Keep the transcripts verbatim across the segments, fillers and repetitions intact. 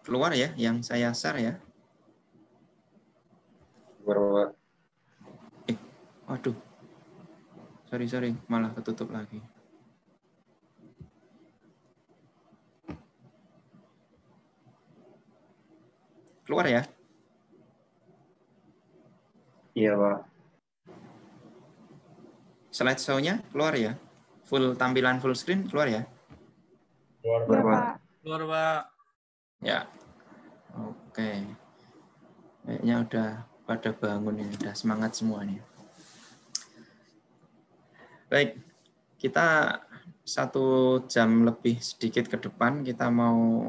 keluar ya, yang saya share ya. Keluar, Pak. Eh, waduh. Sorry, sorry, malah ketutup lagi. Keluar ya? Iya, Pak. Slide show-nya keluar ya? Full tampilan full screen keluar ya? Keluar, Iya, Pak. Pak. Keluar, Pak. Ya. Oke. Kayaknya udah pada bangun ini, udah semangat semua nih. Baik, kita satu jam lebih sedikit ke depan kita mau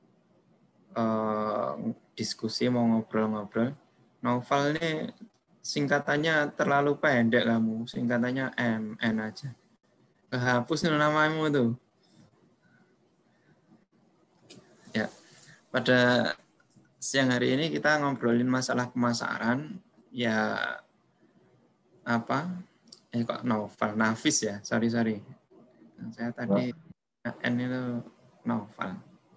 uh, diskusi, mau ngobrol-ngobrol. Novel ini singkatannya terlalu pendek kamu, singkatannya M N aja. Kehapus namamu tuh. Ya, pada siang hari ini kita ngobrolin masalah pemasaran, ya apa? Eh kok novel, Nafis ya, sorry sorry. Saya tadi N itu novel.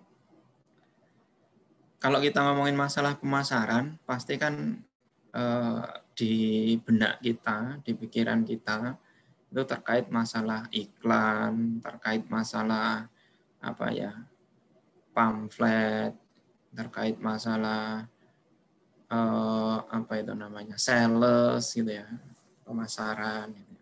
Kalau kita ngomongin masalah pemasaran, pasti kan eh, di benak kita, di pikiran kita itu terkait masalah iklan, terkait masalah apa ya, pamflet, terkait masalah eh, apa itu namanya, sales gitu ya, pemasaran. Gitu.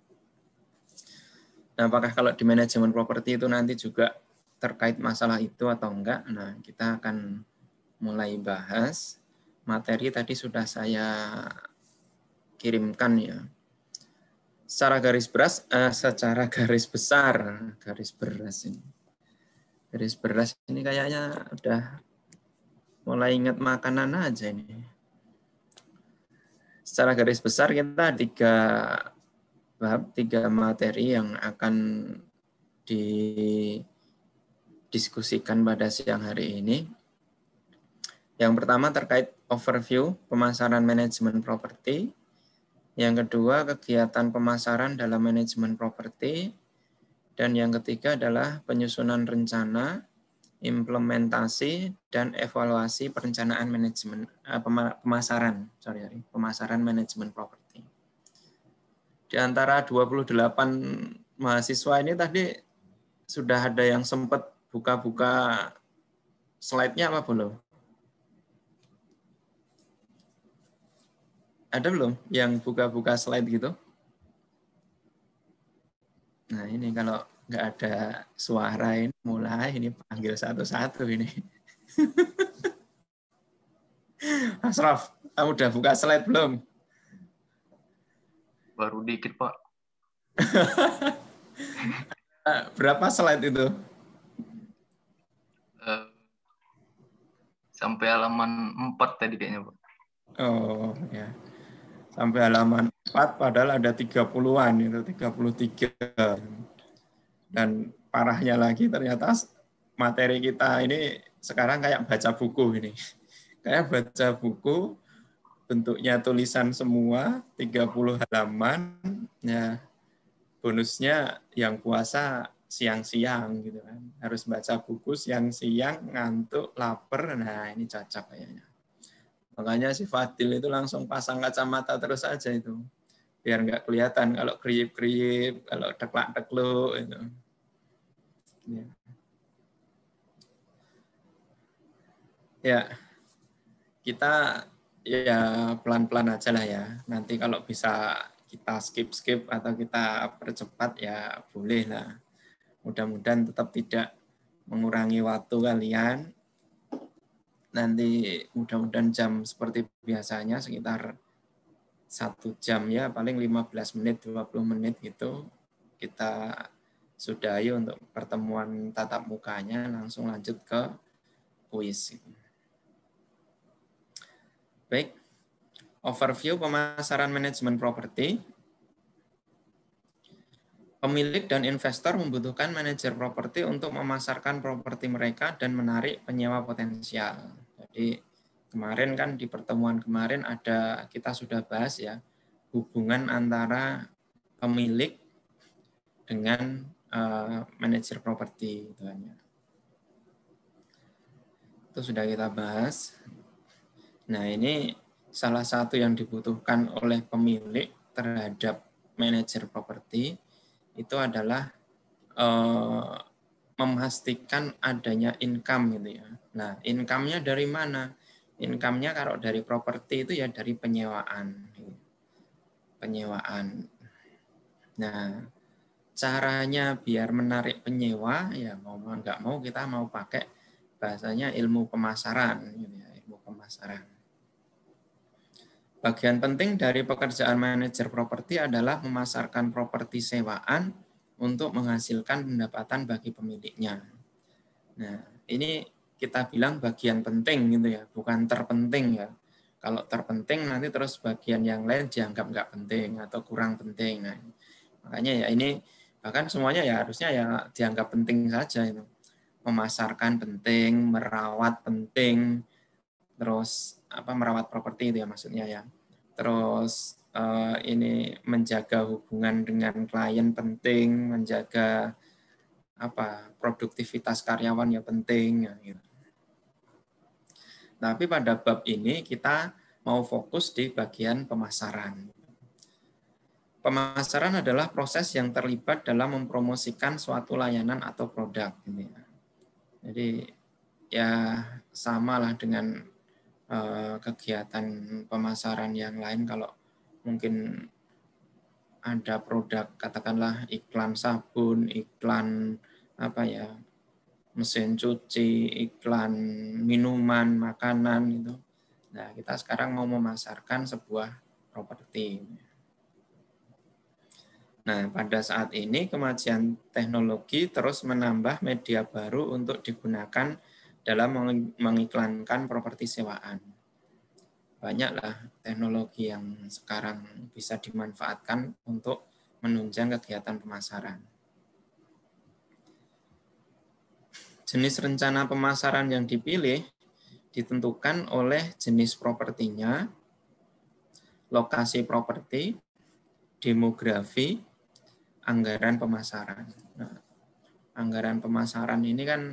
Nah, apakah kalau di manajemen properti itu nanti juga terkait masalah itu atau enggak? Nah, kita akan mulai bahas. Materi tadi sudah saya kirimkan ya. Secara garis beras, eh, secara garis besar, garis beras ini. Garis beras ini kayaknya udah mulai ingat makanan aja ini. Secara garis besar kita tiga bab, tiga materi yang akan didiskusikan pada siang hari ini. Yang pertama terkait overview pemasaran manajemen properti. Yang kedua kegiatan pemasaran dalam manajemen properti. Dan yang ketiga adalah penyusunan rencana, implementasi, dan evaluasi perencanaan manajemen eh, pemasaran, sorry, sorry, pemasaran manajemen properti. Di antara dua puluh delapan mahasiswa ini tadi sudah ada yang sempat buka-buka slide-nya apa belum? Ada belum yang buka-buka slide gitu? Nah ini kalau nggak ada suara ini mulai ini panggil satu-satu ini. Asraf, kamu udah buka slide belum? Baru dikit, Pak. Berapa slide itu? Uh, sampai halaman empat tadi kayaknya, Pak. Oh ya. Sampai halaman empat padahal ada tiga puluhan itu, tiga puluh tiga. Dan parahnya lagi ternyata materi kita ini sekarang kayak baca buku ini. Kayak baca buku bentuknya tulisan semua, tiga puluh halaman. Ya, bonusnya yang puasa siang-siang gitu kan. Harus baca buku siang-siang, ngantuk, lapar. Nah, ini cocok kayaknya. Makanya si Fadil itu langsung pasang kacamata terus aja itu. Biar nggak kelihatan kalau kriip-kriip, kalau deklak-dekluk itu. Ya. ya, kita ya pelan-pelan aja lah ya. Nanti kalau bisa kita skip-skip atau kita percepat ya boleh lah. Mudah-mudahan tetap tidak mengurangi waktu kalian. Nanti mudah-mudahan jam seperti biasanya sekitar satu jam ya, paling lima belas menit, dua puluh menit gitu. Kita sudahi untuk pertemuan tatap mukanya, langsung lanjut ke kuis. Baik, overview pemasaran manajemen properti. Pemilik dan investor membutuhkan manajer properti untuk memasarkan properti mereka dan menarik penyewa potensial. Jadi kemarin kan di pertemuan kemarin ada, kita sudah bahas ya, hubungan antara pemilik dengan uh, manajer properti. itu sudah kita bahas. Nah, ini salah satu yang dibutuhkan oleh pemilik terhadap manajer properti itu adalah eh, memastikan adanya income gitu ya. Nah, income-nya dari mana? Income-nya kalau dari properti itu ya dari penyewaan. Penyewaan. Nah, caranya biar menarik penyewa ya mau nggak mau kita mau pakai bahasanya ilmu pemasaran gitu ya, ilmu pemasaran. Bagian penting dari pekerjaan manajer properti adalah memasarkan properti sewaan untuk menghasilkan pendapatan bagi pemiliknya. Nah, ini kita bilang bagian penting gitu ya, bukan terpenting ya. Kalau terpenting nanti terus bagian yang lain dianggap nggak penting atau kurang penting. Nah, makanya ya ini bahkan semuanya ya harusnya ya dianggap penting saja itu. Memasarkan penting, merawat penting, terus apa merawat properti itu ya maksudnya ya. Terus eh, ini menjaga hubungan dengan klien penting, menjaga apa produktivitas karyawan ya penting ya, gitu. Tapi pada bab ini kita mau fokus di bagian pemasaran. Pemasaran adalah proses yang terlibat dalam mempromosikan suatu layanan atau produk. Gitu ya. Jadi ya samalah dengan eh, kegiatan pemasaran yang lain. Kalau mungkin ada produk katakanlah iklan sabun, iklan apa ya mesin cuci, iklan minuman, makanan gitu. Nah, kita sekarang mau memasarkan sebuah properti. Nah, pada saat ini kemajuan teknologi terus menambah media baru untuk digunakan dalam mengiklankan properti sewaan. Banyaklah teknologi yang sekarang bisa dimanfaatkan untuk menunjang kegiatan pemasaran. Jenis rencana pemasaran yang dipilih ditentukan oleh jenis propertinya, lokasi properti, demografi, anggaran pemasaran. Nah, anggaran pemasaran ini kan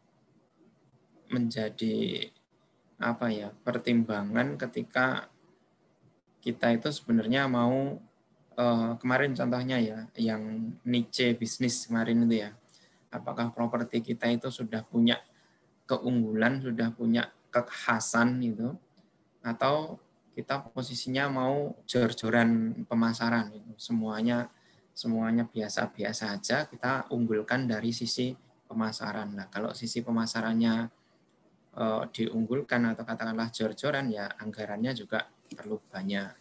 menjadi apa ya pertimbangan ketika kita itu sebenarnya mau eh, kemarin contohnya ya yang niche bisnis kemarin itu ya, apakah properti kita itu sudah punya keunggulan, sudah punya kekhasan gitu, atau kita posisinya mau jor-joran pemasaran gitu. Semuanya semuanya biasa-biasa aja, kita unggulkan dari sisi pemasaran. Nah, kalau sisi pemasarannya eh, diunggulkan atau katakanlah jor-joran ya anggarannya juga perlu banyak.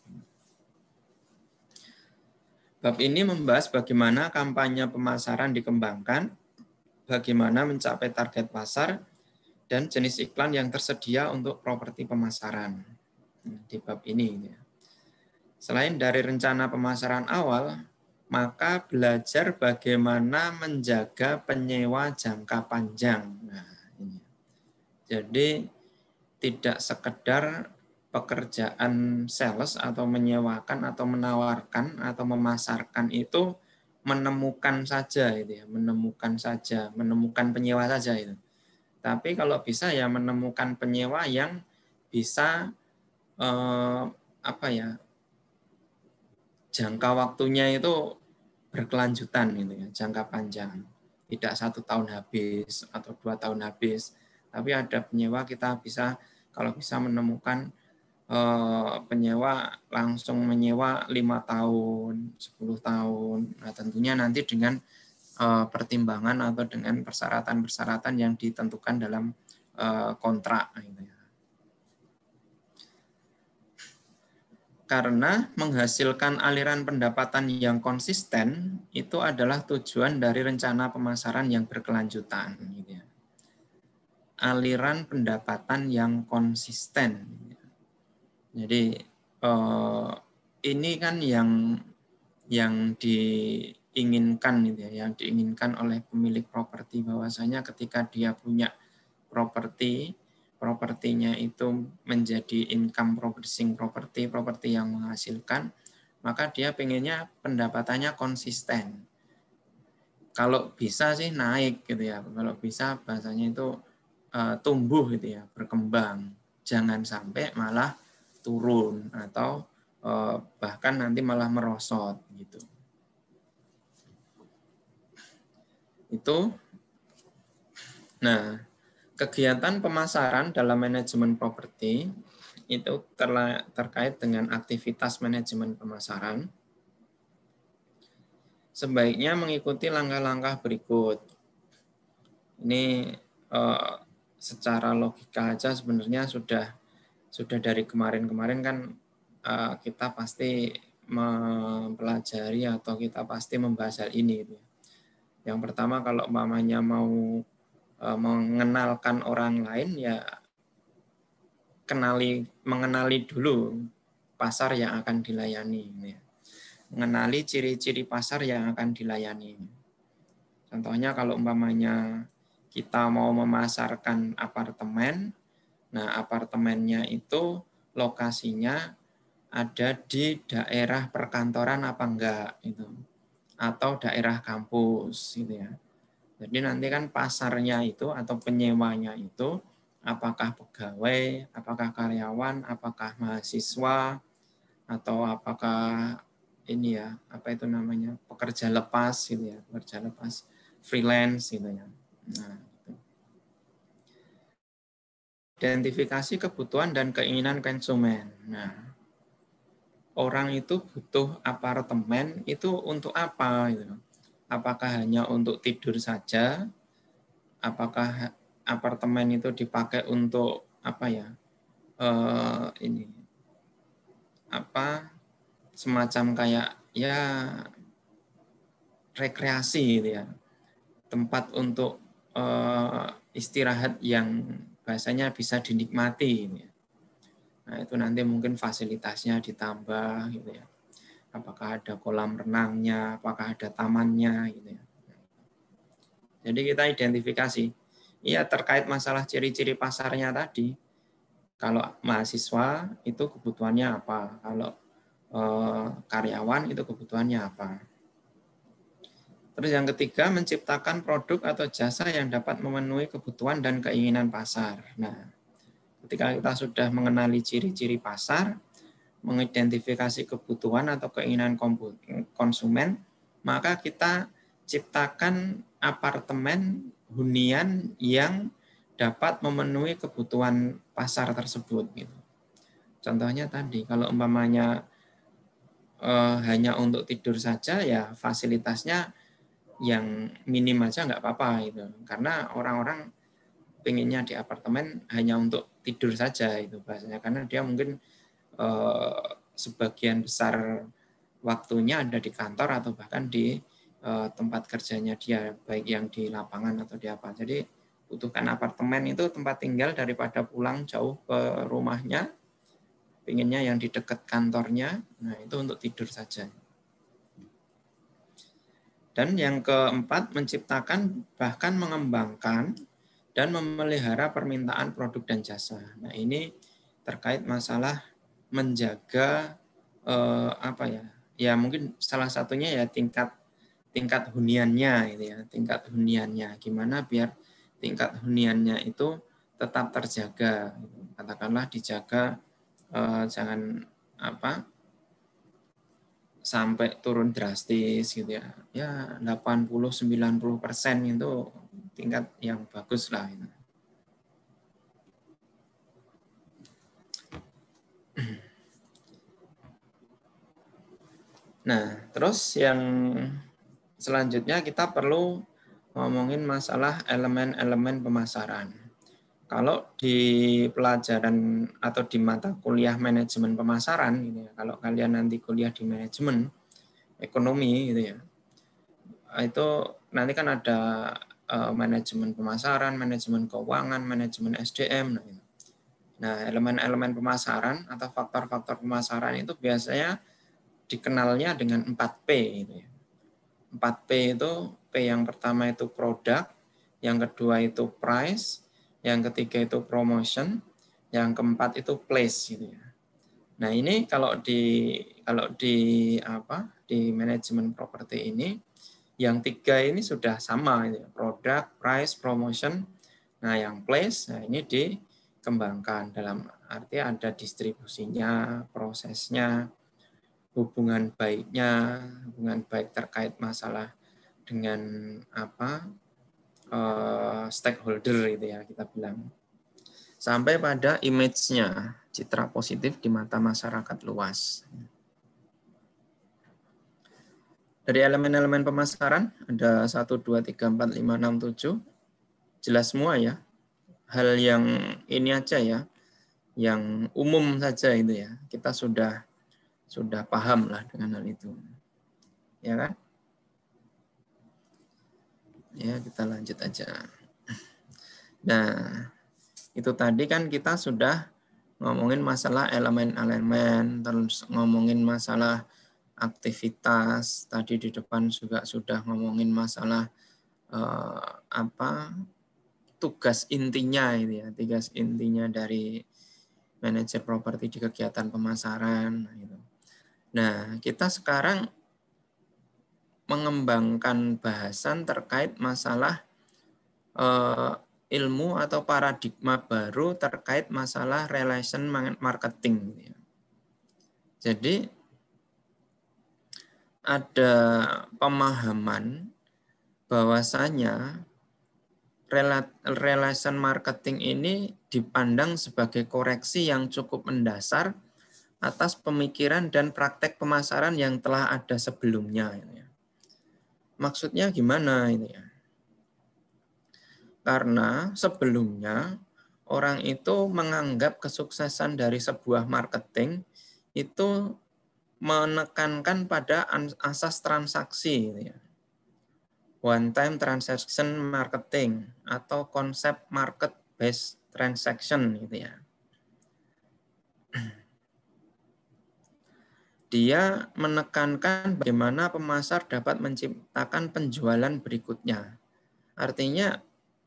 Bab ini membahas bagaimana kampanye pemasaran dikembangkan, bagaimana mencapai target pasar, dan jenis iklan yang tersedia untuk properti pemasaran. Di bab ini. Selain dari rencana pemasaran awal, maka belajar bagaimana menjaga penyewa jangka panjang. Nah, ini. Jadi tidak sekedar pekerjaan sales atau menyewakan atau menawarkan atau memasarkan itu menemukan saja itu ya, menemukan saja, menemukan penyewa saja itu. Tapi kalau bisa ya menemukan penyewa yang bisa eh, apa ya jangka waktunya itu berkelanjutan gitu ya, jangka panjang, tidak satu tahun habis atau dua tahun habis, tapi ada penyewa kita bisa kalau bisa menemukan eh, penyewa langsung menyewa lima tahun, sepuluh tahun, nah tentunya nanti dengan eh, pertimbangan atau dengan persyaratan-persyaratan yang ditentukan dalam eh, kontrak gitu ya. Karena menghasilkan aliran pendapatan yang konsisten itu adalah tujuan dari rencana pemasaran yang berkelanjutan. Gitu ya. Aliran pendapatan yang konsisten. Jadi eh, ini kan yang yang diinginkan, gitu ya, yang diinginkan oleh pemilik properti bahwasanya ketika dia punya properti propertinya itu menjadi income producing properti, properti yang menghasilkan, maka dia pengennya pendapatannya konsisten. Kalau bisa sih naik gitu ya. Kalau bisa bahasanya itu uh, tumbuh gitu ya, berkembang. Jangan sampai malah turun atau uh, bahkan nanti malah merosot gitu. Itu. Nah, kegiatan pemasaran dalam manajemen properti itu terkait dengan aktivitas manajemen pemasaran. Sebaiknya mengikuti langkah-langkah berikut. Ini eh, secara logika aja sebenarnya sudah sudah dari kemarin-kemarin kan eh, kita pasti mempelajari atau kita pasti membahas hal ini. Yang pertama kalau umpamanya mau eh, mengenalkan orang lain ya kenali mengenali dulu pasar yang akan dilayani. Mengenali ciri-ciri pasar yang akan dilayani. Contohnya kalau umpamanya kita mau memasarkan apartemen, nah apartemennya itu lokasinya ada di daerah perkantoran apa enggak itu, atau daerah kampus gitu ya. Jadi nanti kan pasarnya itu atau penyewanya itu apakah pegawai, apakah karyawan, apakah mahasiswa, atau apakah ini ya, apa itu namanya, pekerja lepas gitu ya, pekerja lepas freelance gitu ya. Nah, gitu. Identifikasi kebutuhan dan keinginan konsumen. Nah, orang itu butuh apartemen itu untuk apa gitu. Apakah hanya untuk tidur saja? Apakah apartemen itu dipakai untuk apa ya? Eh, ini apa semacam kayak ya rekreasi gitu ya, tempat untuk uh, istirahat yang bahasanya bisa dinikmati gitu ya. Nah itu nanti mungkin fasilitasnya ditambah gitu ya, apakah ada kolam renangnya, apakah ada tamannya gitu ya. Jadi kita identifikasi iya terkait masalah ciri-ciri pasarnya tadi. Kalau mahasiswa itu kebutuhannya apa, kalau uh, karyawan itu kebutuhannya apa. Terus yang ketiga, menciptakan produk atau jasa yang dapat memenuhi kebutuhan dan keinginan pasar. Nah, ketika kita sudah mengenali ciri-ciri pasar, mengidentifikasi kebutuhan atau keinginan konsumen, maka kita ciptakan apartemen hunian yang dapat memenuhi kebutuhan pasar tersebut. Gitu. Contohnya tadi, kalau umpamanya eh, hanya untuk tidur saja, ya fasilitasnya yang minim aja nggak apa-apa gitu, karena orang-orang pengennya di apartemen hanya untuk tidur saja itu bahasanya, karena dia mungkin eh, sebagian besar waktunya ada di kantor atau bahkan di eh, tempat kerjanya dia, baik yang di lapangan atau di apa. Jadi butuhkan apartemen itu tempat tinggal daripada pulang jauh ke rumahnya, pengennya yang di dekat kantornya, nah itu untuk tidur saja. Dan yang keempat, menciptakan bahkan mengembangkan dan memelihara permintaan produk dan jasa. Nah ini terkait masalah menjaga eh, apa ya? Ya mungkin salah satunya ya tingkat tingkat huniannya, gitu ya, tingkat huniannya. Gimana biar tingkat huniannya itu tetap terjaga? Katakanlah dijaga eh, jangan apa? Sampai turun drastis gitu ya. Ya delapan puluh sampai sembilan puluh persen itu tingkat yang bagus lah. Gitu. Nah, terus yang selanjutnya kita perlu ngomongin masalah elemen-elemen pemasaran. Kalau di pelajaran atau di mata kuliah manajemen pemasaran, gitu ya, kalau kalian nanti kuliah di manajemen ekonomi, gitu ya, itu nanti kan ada uh, manajemen pemasaran, manajemen keuangan, manajemen S D M. Nah, nah elemen-elemen pemasaran atau faktor-faktor pemasaran itu biasanya dikenalnya dengan empat P. Gitu ya. empat P itu, P yang pertama itu produk, yang kedua itu price, yang ketiga itu promotion, yang keempat itu place. Gitu ya. Nah ini kalau di kalau di apa di manajemen properti ini, yang tiga ini sudah sama, produk, price, promotion, Nah, yang place, nah ini dikembangkan dalam arti ada distribusinya, prosesnya, hubungan baiknya, hubungan baik terkait masalah dengan apa uh, stakeholder itu ya kita bilang. Sampai pada image-nya, citra positif di mata masyarakat luas. Dari elemen-elemen pemasaran ada satu, dua, tiga, empat, lima, enam, tujuh. Jelas semua ya. Hal yang ini aja ya, yang umum saja itu ya. Kita sudah sudah paham lah dengan hal itu. Ya kan? Ya, kita lanjut aja. Nah, itu tadi kan kita sudah ngomongin masalah elemen-elemen, terus ngomongin masalah aktivitas. Tadi di depan juga sudah ngomongin masalah eh, apa tugas intinya ini ya, tugas intinya dari manajer properti di kegiatan pemasaran. Nah, kita sekarang mengembangkan bahasan terkait masalah eh, ilmu atau paradigma baru terkait masalah relation marketing. Jadi ada pemahaman bahwasanya relation marketing ini dipandang sebagai koreksi yang cukup mendasar atas pemikiran dan praktek pemasaran yang telah ada sebelumnya. Maksudnya gimana ini ya? Karena sebelumnya orang itu menganggap kesuksesan dari sebuah marketing itu menekankan pada asas transaksi, one time transaction marketing atau konsep market based transaction, gitu ya. Dia menekankan bagaimana pemasar dapat menciptakan penjualan berikutnya. Artinya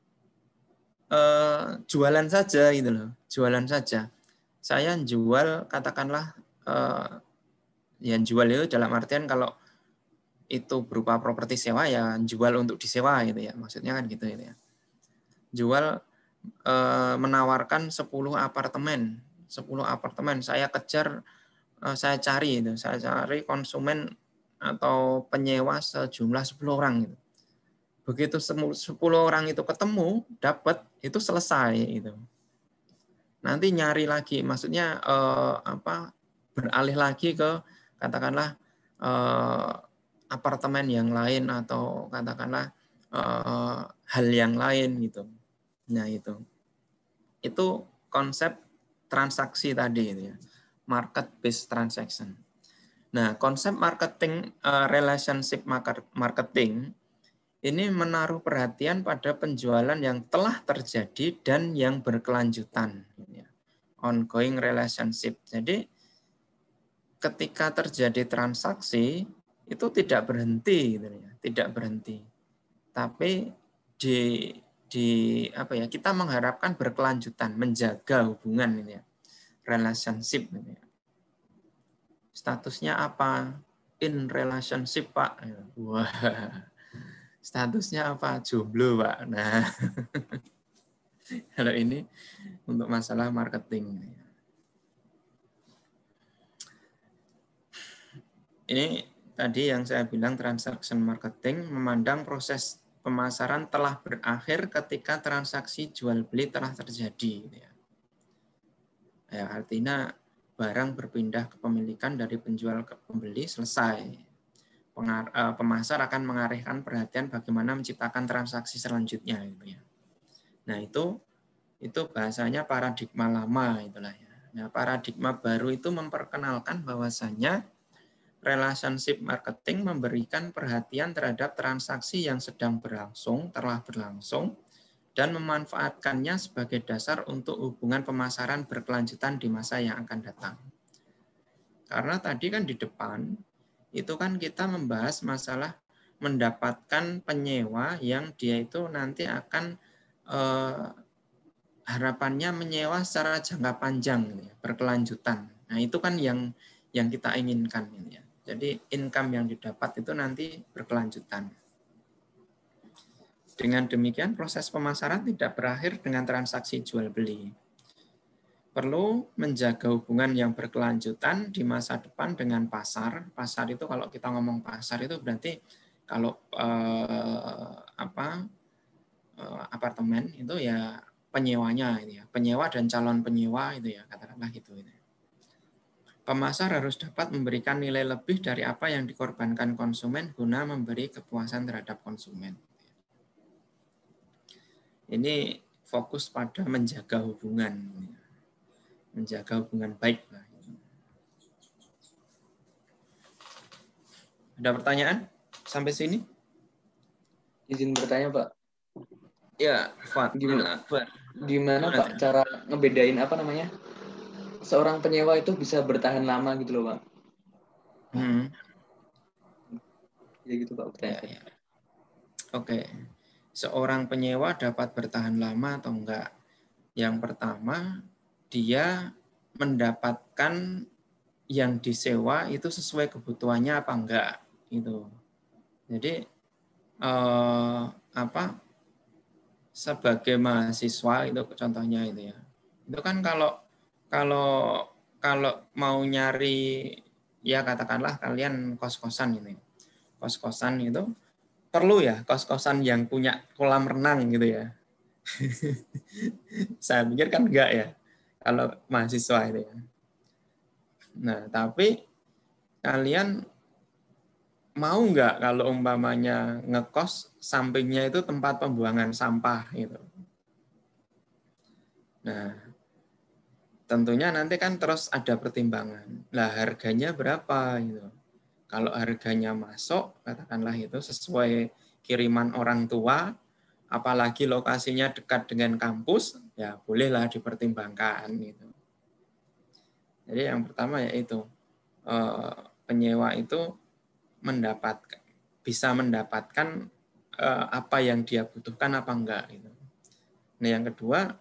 eh, jualan saja gitu loh, jualan saja. Saya jual katakanlah eh, yang jual itu dalam artian kalau itu berupa properti sewa ya jual untuk disewa gitu ya, maksudnya kan gitu ya. Jual eh, menawarkan sepuluh apartemen, sepuluh apartemen saya kejar, eh, saya cari itu, saya cari konsumen atau penyewa sejumlah sepuluh orang gitu. Begitu sepuluh orang itu ketemu, dapat, itu selesai itu. Nanti nyari lagi, maksudnya eh, apa? beralih lagi ke katakanlah eh, apartemen yang lain atau katakanlah eh, hal yang lain gitu. Nah, itu. Itu konsep transaksi tadi itu ya. Market based transaction. Nah, konsep marketing eh, relationship marketing ini menaruh perhatian pada penjualan yang telah terjadi dan yang berkelanjutan. Ongoing relationship. Jadi ketika terjadi transaksi itu tidak berhenti, tidak berhenti. Tapi di di apa ya, kita mengharapkan berkelanjutan, menjaga hubungan ini ya, relationship ini ya. Statusnya apa? In relationship, Pak. Wah. Statusnya apa? Jomblo, Pak. Nah, kalau ini untuk masalah marketing. Ini tadi yang saya bilang transaction marketing memandang proses pemasaran telah berakhir ketika transaksi jual beli telah terjadi. Ya, artinya barang berpindah kepemilikan dari penjual ke pembeli selesai. Pemasar akan mengarahkan perhatian bagaimana menciptakan transaksi selanjutnya gitu ya. Nah, itu itu bahasanya paradigma lama itulah ya. Nah, paradigma baru itu memperkenalkan bahwasanya relationship marketing memberikan perhatian terhadap transaksi yang sedang berlangsung, telah berlangsung, dan memanfaatkannya sebagai dasar untuk hubungan pemasaran berkelanjutan di masa yang akan datang. Karena tadi kan di depan itu kan kita membahas masalah mendapatkan penyewa yang dia itu nanti akan eh, harapannya menyewa secara jangka panjang, ya, berkelanjutan. Nah itu kan yang yang kita inginkan, ya. Jadi income yang didapat itu nanti berkelanjutan. Dengan demikian proses pemasaran tidak berakhir dengan transaksi jual beli. Perlu menjaga hubungan yang berkelanjutan di masa depan dengan pasar. Pasar itu kalau kita ngomong pasar itu berarti kalau eh, apa eh, apartemen itu ya penyewanya itu ya, penyewa dan calon penyewa itu ya, katakanlah gitu. Itu. Pemasar harus dapat memberikan nilai lebih dari apa yang dikorbankan konsumen guna memberi kepuasan terhadap konsumen. Ini fokus pada menjaga hubungan, menjaga hubungan baik. Ada pertanyaan sampai sini? Izin bertanya, Pak. Ya, Fat. Gimana, Gimana, gimana Pak cara ngebedain apa namanya? Seorang penyewa itu bisa bertahan lama gitu loh, Pak. Hmm. Ya gitu, Pak. Ya, ya. Oke. Seorang penyewa dapat bertahan lama atau enggak? Yang pertama, dia mendapatkan yang disewa itu sesuai kebutuhannya apa enggak itu. Jadi eh, apa sebagai mahasiswa itu contohnya itu ya. Itu kan kalau kalau kalau mau nyari ya katakanlah kalian kos-kosan ini. Kos-kosan itu perlu ya kos-kosan yang punya kolam renang gitu ya. Saya pikir kan enggak ya kalau mahasiswa itu ya. Nah, tapi kalian mau nggak kalau umpamanya ngekos sampingnya itu tempat pembuangan sampah gitu. Nah, tentunya nanti kan terus ada pertimbangan. Lah harganya berapa gitu. Kalau harganya masuk, katakanlah itu sesuai kiriman orang tua, apalagi lokasinya dekat dengan kampus, ya bolehlah dipertimbangkan gitu. Jadi yang pertama yaitu penyewa itu mendapatkan bisa mendapatkan eh, apa yang dia butuhkan apa enggak gitu. Nah, yang kedua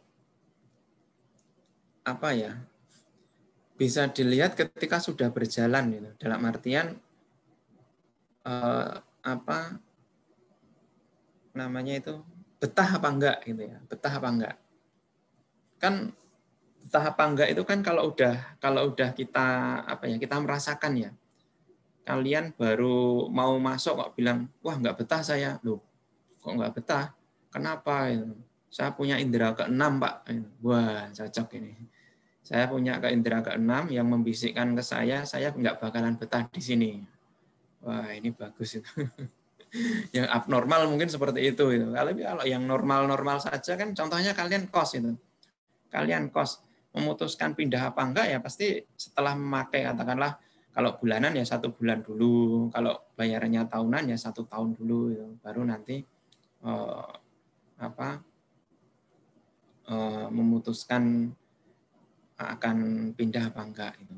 apa ya? Bisa dilihat ketika sudah berjalan gitu. Dalam artian eh, apa namanya itu betah apa enggak gitu ya. Betah apa enggak? Kan betah apa enggak itu kan kalau udah kalau udah kita apa ya, kita merasakan ya. Kalian baru mau masuk kok bilang, "Wah, enggak betah saya." Loh, kok nggak betah? Kenapa? Saya punya indera keenam, Pak. Wah, cocok ini. Saya punya ke indera keenam yang membisikkan ke saya, saya nggak bakalan betah di sini. Wah, ini bagus itu. Yang abnormal mungkin seperti itu. Itu. Kalau yang normal-normal saja kan, contohnya kalian kos itu. Kalian kos memutuskan pindah apa enggak ya pasti setelah memakai katakanlah kalau bulanan ya satu bulan dulu, kalau bayarannya tahunan ya satu tahun dulu, itu. Baru nanti Uh, apa uh, memutuskan akan pindah apa enggak itu.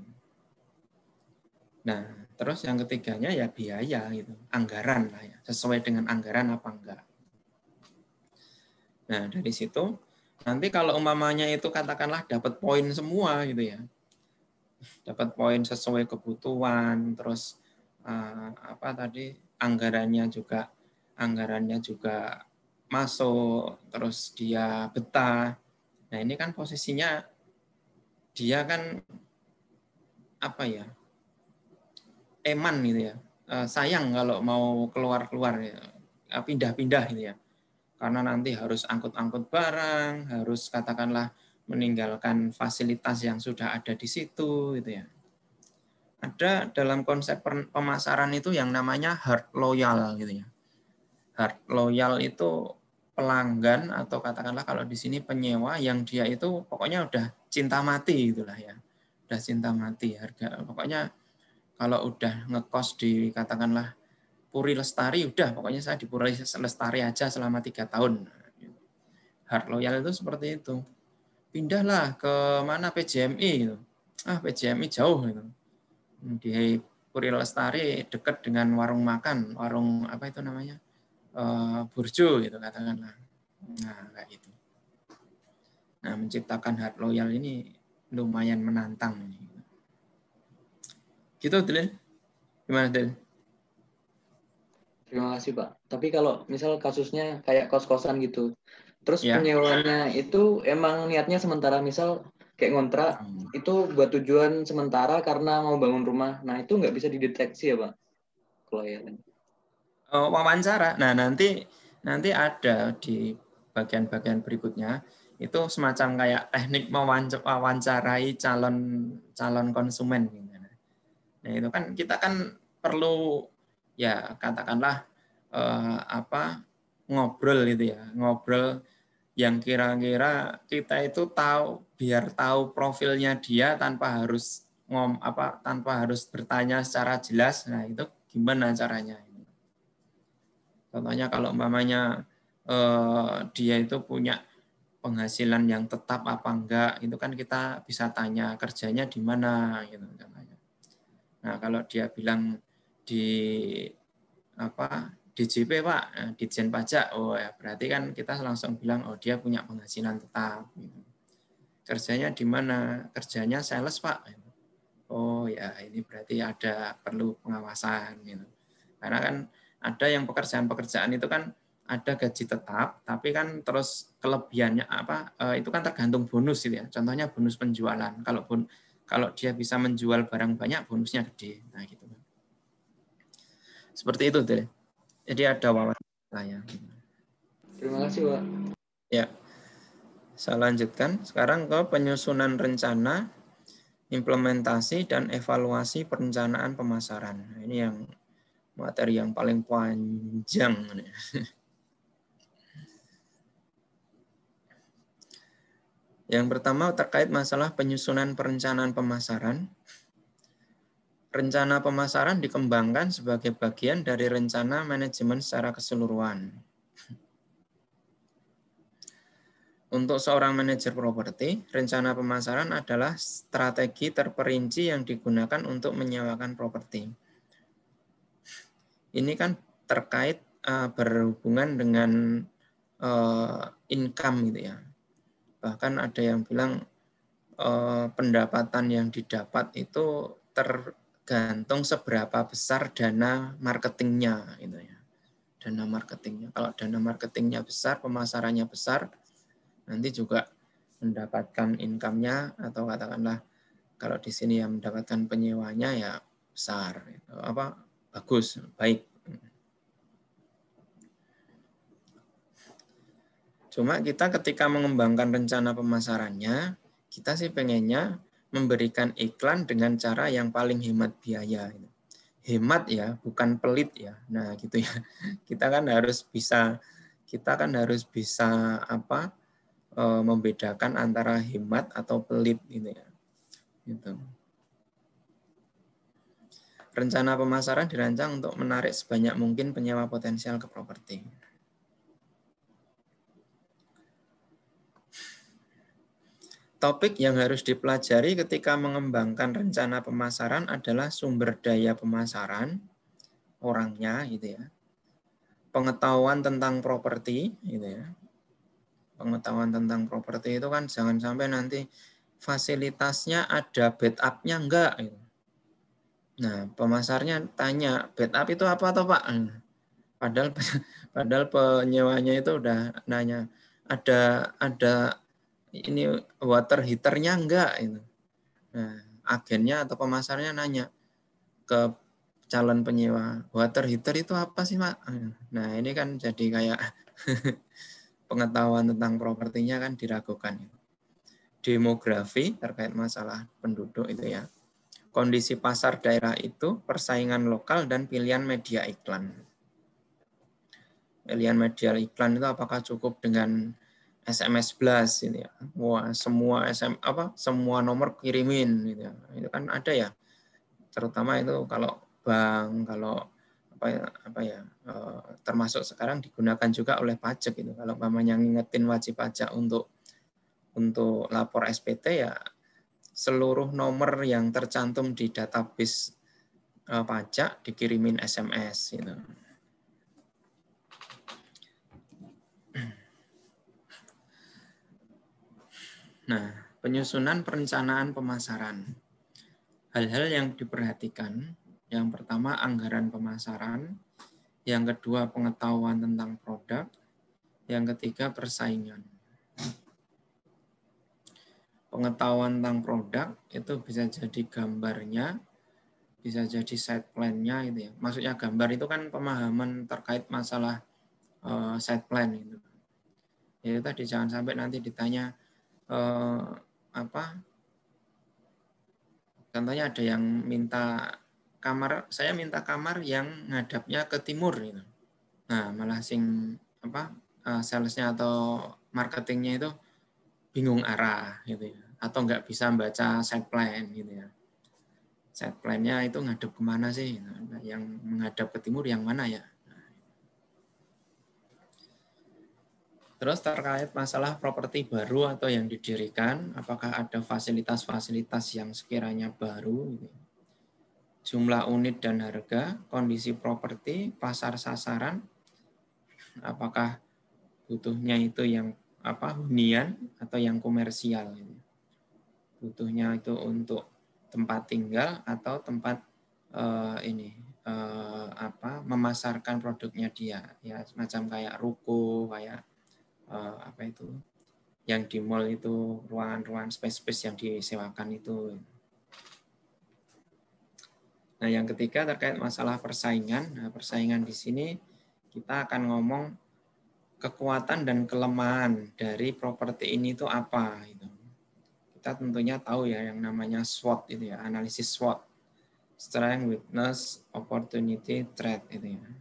Nah, terus yang ketiganya ya biaya gitu, anggaran lah ya, sesuai dengan anggaran apa enggak. Nah, dari situ nanti kalau umpamanya itu katakanlah dapat poin semua gitu ya. Dapat poin sesuai kebutuhan, terus uh, apa tadi anggarannya juga anggarannya juga masuk, terus dia betah. Nah, ini kan posisinya dia kan apa ya? Eman gitu ya. Sayang kalau mau keluar-keluar ya, pindah-pindah gitu ya. Karena nanti harus angkut-angkut barang, harus katakanlah meninggalkan fasilitas yang sudah ada di situ gitu ya. Ada dalam konsep pemasaran itu yang namanya hard loyal gitu ya. Hard loyal itu pelanggan atau katakanlah kalau di sini penyewa yang dia itu pokoknya udah cinta mati gitulah ya. Udah cinta mati harga. Pokoknya kalau udah ngekos di katakanlah Puri Lestari udah pokoknya saya di Puri Lestari aja selama tiga tahun. Hard loyal itu seperti itu. Pindahlah ke mana P J M I gitu. Ah P J M I jauh gitu. Di Puri Lestari dekat dengan warung makan, warung apa itu namanya? Uh, burjo gitu katakanlah. Nah, kayak gitu. Nah, menciptakan hard loyal ini lumayan menantang ini. Gitu, Del. Gimana, Del? Terima kasih Pak. Tapi kalau misal kasusnya kayak kos-kosan gitu, terus Ya. penyewanya itu emang niatnya sementara, misal kayak ngontrak Hmm. itu buat tujuan sementara karena mau bangun rumah. Nah itu nggak bisa dideteksi ya Pak? Kalau ya. Oh, wawancara. Nah, nanti nanti ada di bagian-bagian berikutnya itu semacam kayak teknik mewawancarai calon calon konsumen. Nah, itu kan kita kan perlu ya katakanlah eh, apa ngobrol gitu ya, ngobrol yang kira-kira kita itu tahu biar tahu profilnya dia tanpa harus ngom apa tanpa harus bertanya secara jelas. Nah, itu gimana caranya? Contohnya kalau umpamanya eh, dia itu punya penghasilan yang tetap apa enggak, itu kan kita bisa tanya kerjanya di mana gitu contohnya. Nah, kalau dia bilang di apa D J P Pak, eh, Ditjen Pajak, oh ya berarti kan kita langsung bilang oh dia punya penghasilan tetap. Gitu. Kerjanya di mana? Kerjanya sales Pak. Oh ya ini berarti ada perlu pengawasan gitu. Karena kan ada yang pekerjaan-pekerjaan itu kan ada gaji tetap, tapi kan terus kelebihannya apa? Itu kan tergantung bonus gitu ya. Contohnya bonus penjualan. Kalau pun kalau dia bisa menjual barang banyak, bonusnya gede. Nah gitu. Seperti itu deh. Jadi ada wawancara. Terima kasih Pak. Ya, saya lanjutkan. Sekarang ke penyusunan rencana, implementasi dan evaluasi perencanaan pemasaran. Nah, ini yang materi yang paling panjang. Yang pertama terkait masalah penyusunan perencanaan pemasaran. Rencana pemasaran dikembangkan sebagai bagian dari rencana manajemen secara keseluruhan. Untuk seorang manajer properti, rencana pemasaran adalah strategi terperinci yang digunakan untuk menyewakan properti. Ini kan terkait uh, berhubungan dengan uh, income gitu ya. Bahkan ada yang bilang uh, pendapatan yang didapat itu tergantung seberapa besar dana marketingnya gitu ya. Dana marketingnya. Kalau dana marketingnya besar, pemasarannya besar, nanti juga mendapatkan income-nya atau katakanlah kalau di sini yang mendapatkan penyewanya ya besar, gitu. Apa bagus, baik. Cuma kita ketika mengembangkan rencana pemasarannya, kita sih pengennya memberikan iklan dengan cara yang paling hemat biaya. Hemat ya, bukan pelit ya. Nah gitu ya. Kita kan harus bisa, kita kan harus bisa apa? Membedakan antara hemat atau pelit gitu ya. Gitu. Rencana pemasaran dirancang untuk menarik sebanyak mungkin penyewa potensial ke properti. Topik yang harus dipelajari ketika mengembangkan rencana pemasaran adalah sumber daya pemasaran, orangnya gitu ya. Pengetahuan tentang properti gitu ya. Pengetahuan tentang properti itu kan jangan sampai nanti fasilitasnya ada backup-nya enggak gitu. Nah, pemasarnya tanya, backup itu apa toh Pak? Padahal padahal penyewanya itu udah nanya, ada ada ini water heater-nya enggak itu. Nah, agennya atau pemasarnya nanya ke calon penyewa, water heater itu apa sih, Pak? Nah, ini kan jadi kayak pengetahuan tentang propertinya kan diragukan. Demografi terkait masalah penduduk itu ya. Kondisi pasar daerah itu, persaingan lokal dan pilihan media iklan. Pilihan media iklan itu apakah cukup dengan S M S blast ini ya. Wah, semua S M apa semua nomor kirimin gitu ya. Itu kan ada ya. Terutama itu kalau bank, kalau apa ya apa ya eh, termasuk sekarang digunakan juga oleh pajak itu. Kalau umpamanya ngingetin wajib pajak untuk untuk lapor S P T ya seluruh nomor yang tercantum di database eh, pajak dikirimin S M S gitu. Nah, penyusunan perencanaan pemasaran. Hal-hal yang diperhatikan, yang pertama anggaran pemasaran, yang kedua pengetahuan tentang produk, yang ketiga persaingan. Pengetahuan tentang produk itu bisa jadi gambarnya, bisa jadi side plan-nya itu ya. Maksudnya gambar itu kan pemahaman terkait masalah uh, side plan itu. Ya tadi jangan sampai nanti ditanya uh, apa? Contohnya ada yang minta kamar, saya minta kamar yang ngadapnya ke timur gitu. Nah, malah sing apa? Uh, salesnya atau marketingnya itu bingung arah gitu ya. Atau nggak bisa baca side plan gitu ya. Side plan-nya itu ngadep kemana sih? Nah, yang menghadap ke timur yang mana ya? Terus terkait masalah properti baru atau yang didirikan, apakah ada fasilitas-fasilitas yang sekiranya baru? Gitu. Jumlah unit dan harga, kondisi properti, pasar sasaran, apakah butuhnya itu yang apa hunian atau yang komersial? Gitu. Butuhnya itu untuk tempat tinggal atau tempat uh, ini uh, apa memasarkan produknya dia ya semacam kayak ruko kayak uh, apa itu yang di mall itu ruangan-ruangan space-space yang disewakan itu. Nah yang ketiga terkait masalah persaingan. Nah, persaingan di sini kita akan ngomong kekuatan dan kelemahan dari properti ini itu apa gitu. Kita tentunya tahu ya yang namanya SWOT itu ya, analisis SWOT. Strength, weakness, opportunity, threat itu ya.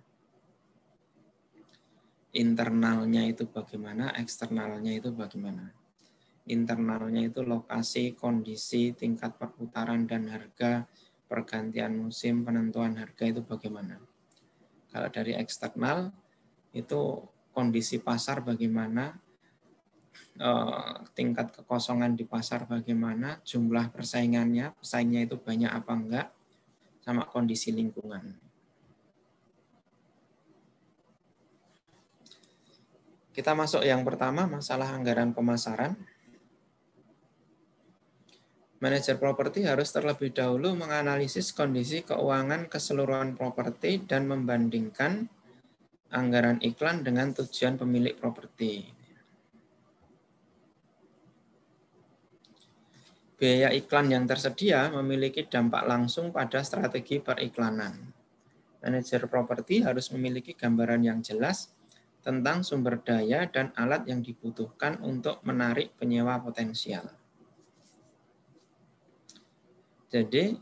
Internalnya itu bagaimana, eksternalnya itu bagaimana. Internalnya itu lokasi, kondisi, tingkat perputaran dan harga, pergantian musim, penentuan harga itu bagaimana. Kalau dari eksternal itu kondisi pasar bagaimana, tingkat kekosongan di pasar bagaimana, jumlah persaingannya, pesaingnya itu banyak apa enggak, sama kondisi lingkungan. Kita masuk yang pertama, masalah anggaran pemasaran. Manajer properti harus terlebih dahulu menganalisis kondisi keuangan keseluruhan properti dan membandingkan anggaran iklan dengan tujuan pemilik properti. Biaya iklan yang tersedia memiliki dampak langsung pada strategi periklanan. Manajer properti harus memiliki gambaran yang jelas tentang sumber daya dan alat yang dibutuhkan untuk menarik penyewa potensial. Jadi,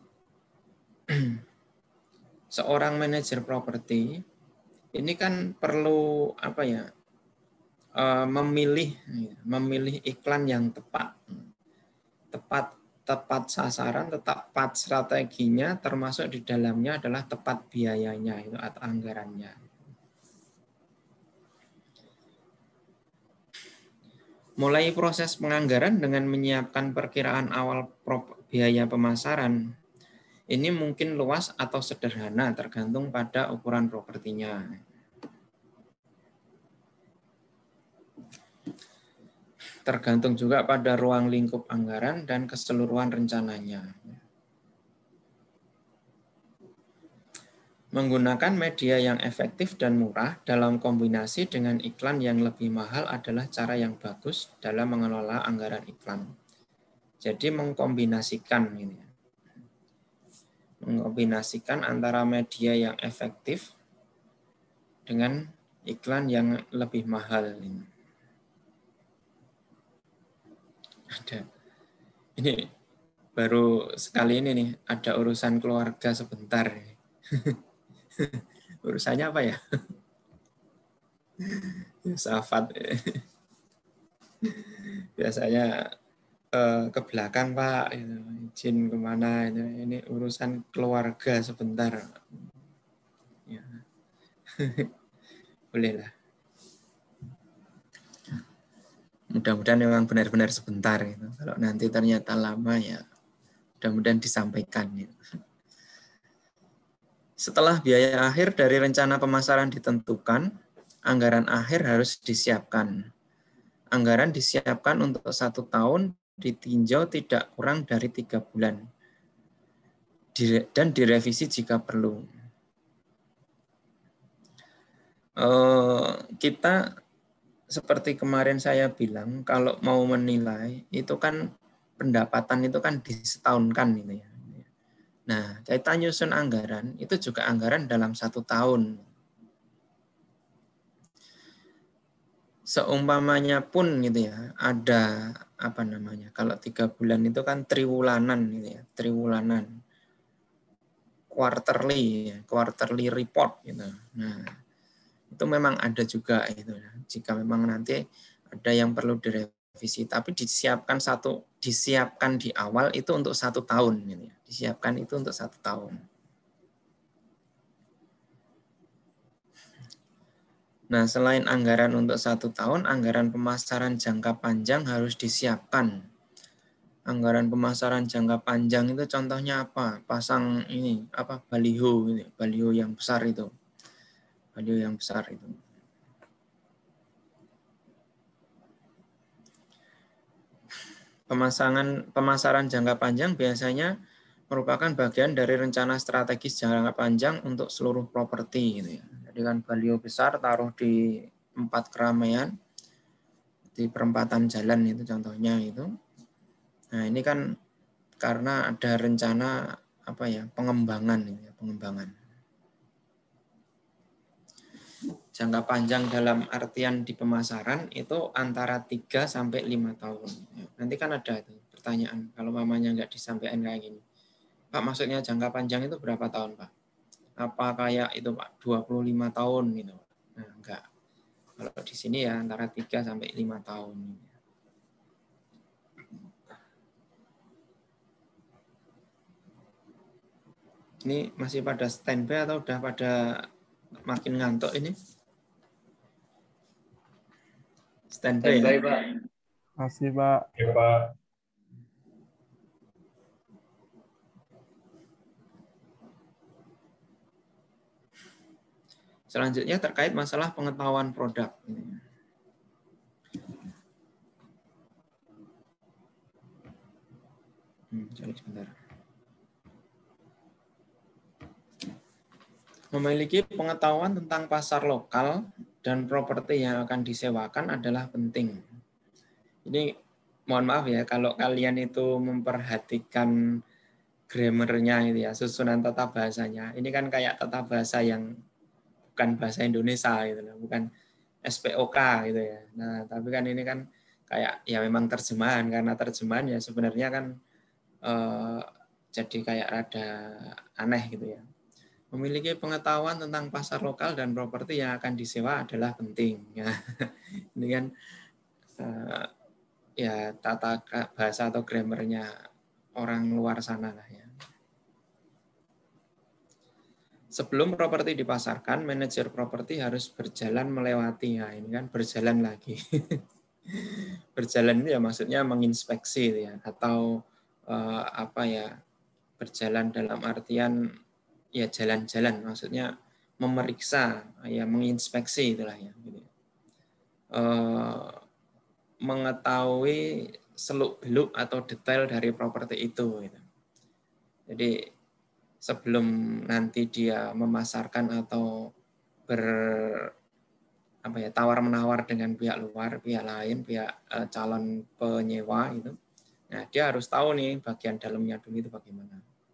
seorang manajer properti ini kan perlu apa ya? memilih memilih iklan yang tepat. Tepat tepat sasaran, tepat strateginya, termasuk di dalamnya adalah tepat biayanya itu atau anggarannya. Mulai proses penganggaran dengan menyiapkan perkiraan awal biaya pemasaran. Ini mungkin luas atau sederhana tergantung pada ukuran propertinya. Tergantung juga pada ruang lingkup anggaran dan keseluruhan rencananya. Menggunakan media yang efektif dan murah dalam kombinasi dengan iklan yang lebih mahal adalah cara yang bagus dalam mengelola anggaran iklan. Jadi mengkombinasikan ini. Mengkombinasikan antara media yang efektif dengan iklan yang lebih mahal ini. Ada. Ini baru sekali ini nih, ada urusan keluarga sebentar. Urusannya apa ya? Safat. Biasanya eh, ke belakang Pak, izin kemana? Ini urusan keluarga sebentar. Ya. Bolehlah. Mudah-mudahan memang benar-benar sebentar. Gitu. Kalau nanti ternyata lama ya, mudah-mudahan disampaikan. Gitu. Setelah biaya akhir dari rencana pemasaran ditentukan, anggaran akhir harus disiapkan. Anggaran disiapkan untuk satu tahun, ditinjau tidak kurang dari tiga bulan, dan direvisi jika perlu. eh, kita seperti kemarin saya bilang, kalau mau menilai itu kan pendapatan itu kan disetahunkan gitu ya. Nah, kita nyusun anggaran itu juga anggaran dalam satu tahun. Seumpamanya pun gitu ya, ada apa namanya? Kalau tiga bulan itu kan triwulanan gitu ya, triwulanan, quarterly, ya, quarterly report gitu. Nah, itu memang ada juga itu ya. Jika memang nanti ada yang perlu direvisi, tapi disiapkan satu, disiapkan di awal itu untuk satu tahun gitu ya. Disiapkan itu untuk satu tahun. Nah, selain anggaran untuk satu tahun, anggaran pemasaran jangka panjang harus disiapkan. Anggaran pemasaran jangka panjang itu contohnya apa? Pasang ini apa baliho ini, baliho yang besar itu. Baliho yang besar itu. Pemasangan pemasaran jangka panjang biasanya merupakan bagian dari rencana strategis jangka panjang untuk seluruh properti gitu ya. Jadi kan baliho besar taruh di tempat keramaian, di perempatan jalan itu contohnya itu. Nah, ini kan karena ada rencana apa ya, pengembangan ya, pengembangan. Jangka panjang dalam artian di pemasaran itu antara tiga sampai lima tahun. Nanti kan ada itu pertanyaan kalau mamanya nggak disampaikan kayak gini. Pak, maksudnya jangka panjang itu berapa tahun, Pak? Apa kayak itu, Pak, dua puluh lima tahun gitu. Nah, enggak. Kalau di sini ya antara tiga sampai lima tahun. Ini masih pada standby atau udah pada makin ngantuk ini? Standby, Standby, ya? Pak. Masih, Pak. Ya, Pak. Selanjutnya terkait masalah pengetahuan produk. Hmm, sorry, sebentar. Memiliki pengetahuan tentang pasar lokal dan properti yang akan disewakan adalah penting. Ini mohon maaf ya, kalau kalian itu memperhatikan grammarnya itu ya, susunan tata bahasanya. Ini kan kayak tata bahasa yang bukan bahasa Indonesia gitu loh, bukan S P O K gitu ya. Nah, tapi kan ini kan kayak ya memang terjemahan, karena terjemahan ya sebenarnya kan eh, jadi kayak rada aneh gitu ya. Memiliki pengetahuan tentang pasar lokal dan properti yang akan disewa adalah penting. Ya. Ini kan eh, ya tata bahasa atau grammarnya orang luar sana lah ya. Sebelum properti dipasarkan, manajer properti harus berjalan melewati. Nah, ini kan berjalan lagi. Berjalan itu ya maksudnya menginspeksi ya, atau eh, apa ya, berjalan dalam artian ya jalan-jalan, maksudnya memeriksa, ya menginspeksi itulah ya. Gitu. Eh, mengetahui seluk-beluk atau detail dari properti itu. Gitu. Jadi sebelum nanti dia memasarkan atau ber apa ya, tawar menawar dengan pihak luar, pihak lain, pihak eh, calon penyewa itu, nah dia harus tahu nih bagian dalamnya dulu itu bagaimana.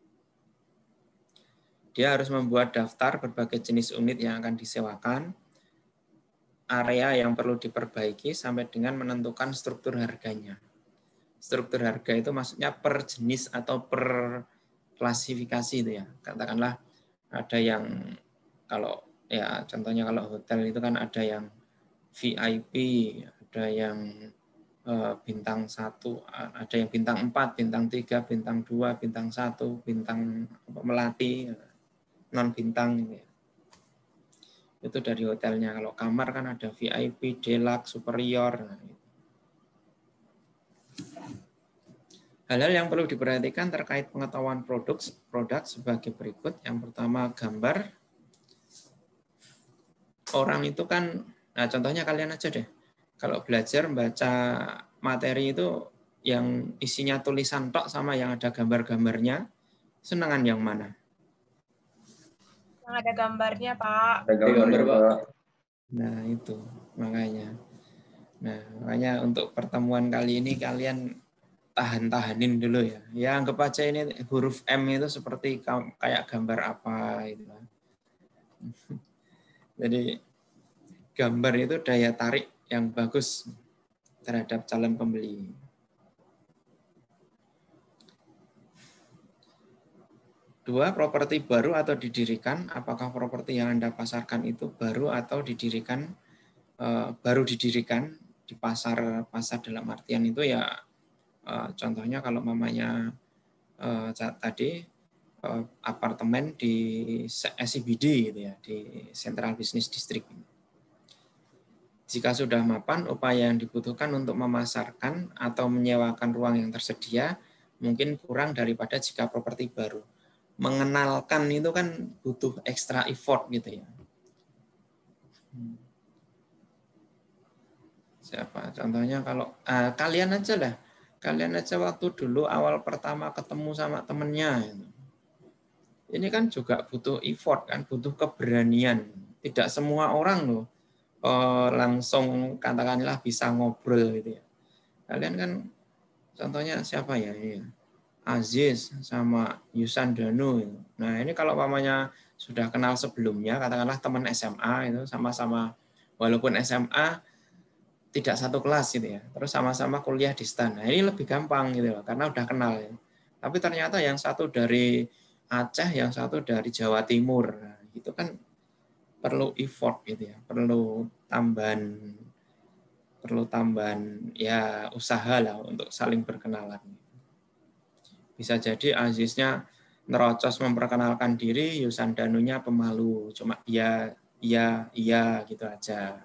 Dia harus membuat daftar berbagai jenis unit yang akan disewakan, area yang perlu diperbaiki, sampai dengan menentukan struktur harganya. Struktur harga itu maksudnya per jenis atau per klasifikasi itu ya. Katakanlah ada yang, kalau ya contohnya kalau hotel itu kan ada yang V I P, ada yang bintang satu, ada yang bintang empat, bintang tiga, bintang dua, bintang satu, bintang melati, non bintang ini. Itu dari hotelnya. Kalau kamar kan ada V I P, deluxe, superior. Nah, gitu. Hal-hal yang perlu diperhatikan terkait pengetahuan produk produk sebagai berikut. Yang pertama, gambar. Orang itu kan, nah contohnya kalian aja deh. Kalau belajar membaca materi itu yang isinya tulisan tok sama yang ada gambar-gambarnya, senangan yang mana? Yang ada gambarnya, Pak. Ada gambarnya, Pak. Nah, itu makanya. Nah, makanya untuk pertemuan kali ini kalian tahan-tahanin dulu ya. Ya anggap aja ini huruf M itu seperti kayak gambar apa gitu. Jadi gambar itu daya tarik yang bagus terhadap calon pembeli. Dua, properti baru atau didirikan. Apakah properti yang Anda pasarkan itu baru atau didirikan, eh, baru didirikan di pasar pasar dalam artian itu ya, eh, contohnya kalau mamanya eh, tadi eh, apartemen di S C B D gitu ya, di Central Business District. Jika sudah mapan, upaya yang dibutuhkan untuk memasarkan atau menyewakan ruang yang tersedia mungkin kurang daripada jika properti baru. Mengenalkan itu kan butuh extra effort gitu ya. Siapa? Contohnya kalau ah, kalian aja lah, kalian aja waktu dulu awal pertama ketemu sama temennya, ini kan juga butuh effort kan, butuh keberanian. Tidak semua orang loh eh, langsung katakanlah bisa ngobrol gitu ya. Kalian kan contohnya siapa ya? Aziz sama Yusan Danu. Nah ini kalau mamanya sudah kenal sebelumnya, katakanlah teman S M A itu sama-sama, walaupun S M A tidak satu kelas gitu ya, terus sama-sama kuliah di S T A N. Nah ini lebih gampang gitu loh, karena udah kenal ya. Tapi ternyata yang satu dari Aceh, yang satu dari Jawa Timur, nah, itu kan perlu effort gitu ya, perlu tambahan, perlu tambahan ya usaha lah untuk saling berkenalan. Bisa jadi Aziznya nerocos memperkenalkan diri, Yusan Danunya pemalu, cuma iya, iya, iya gitu aja.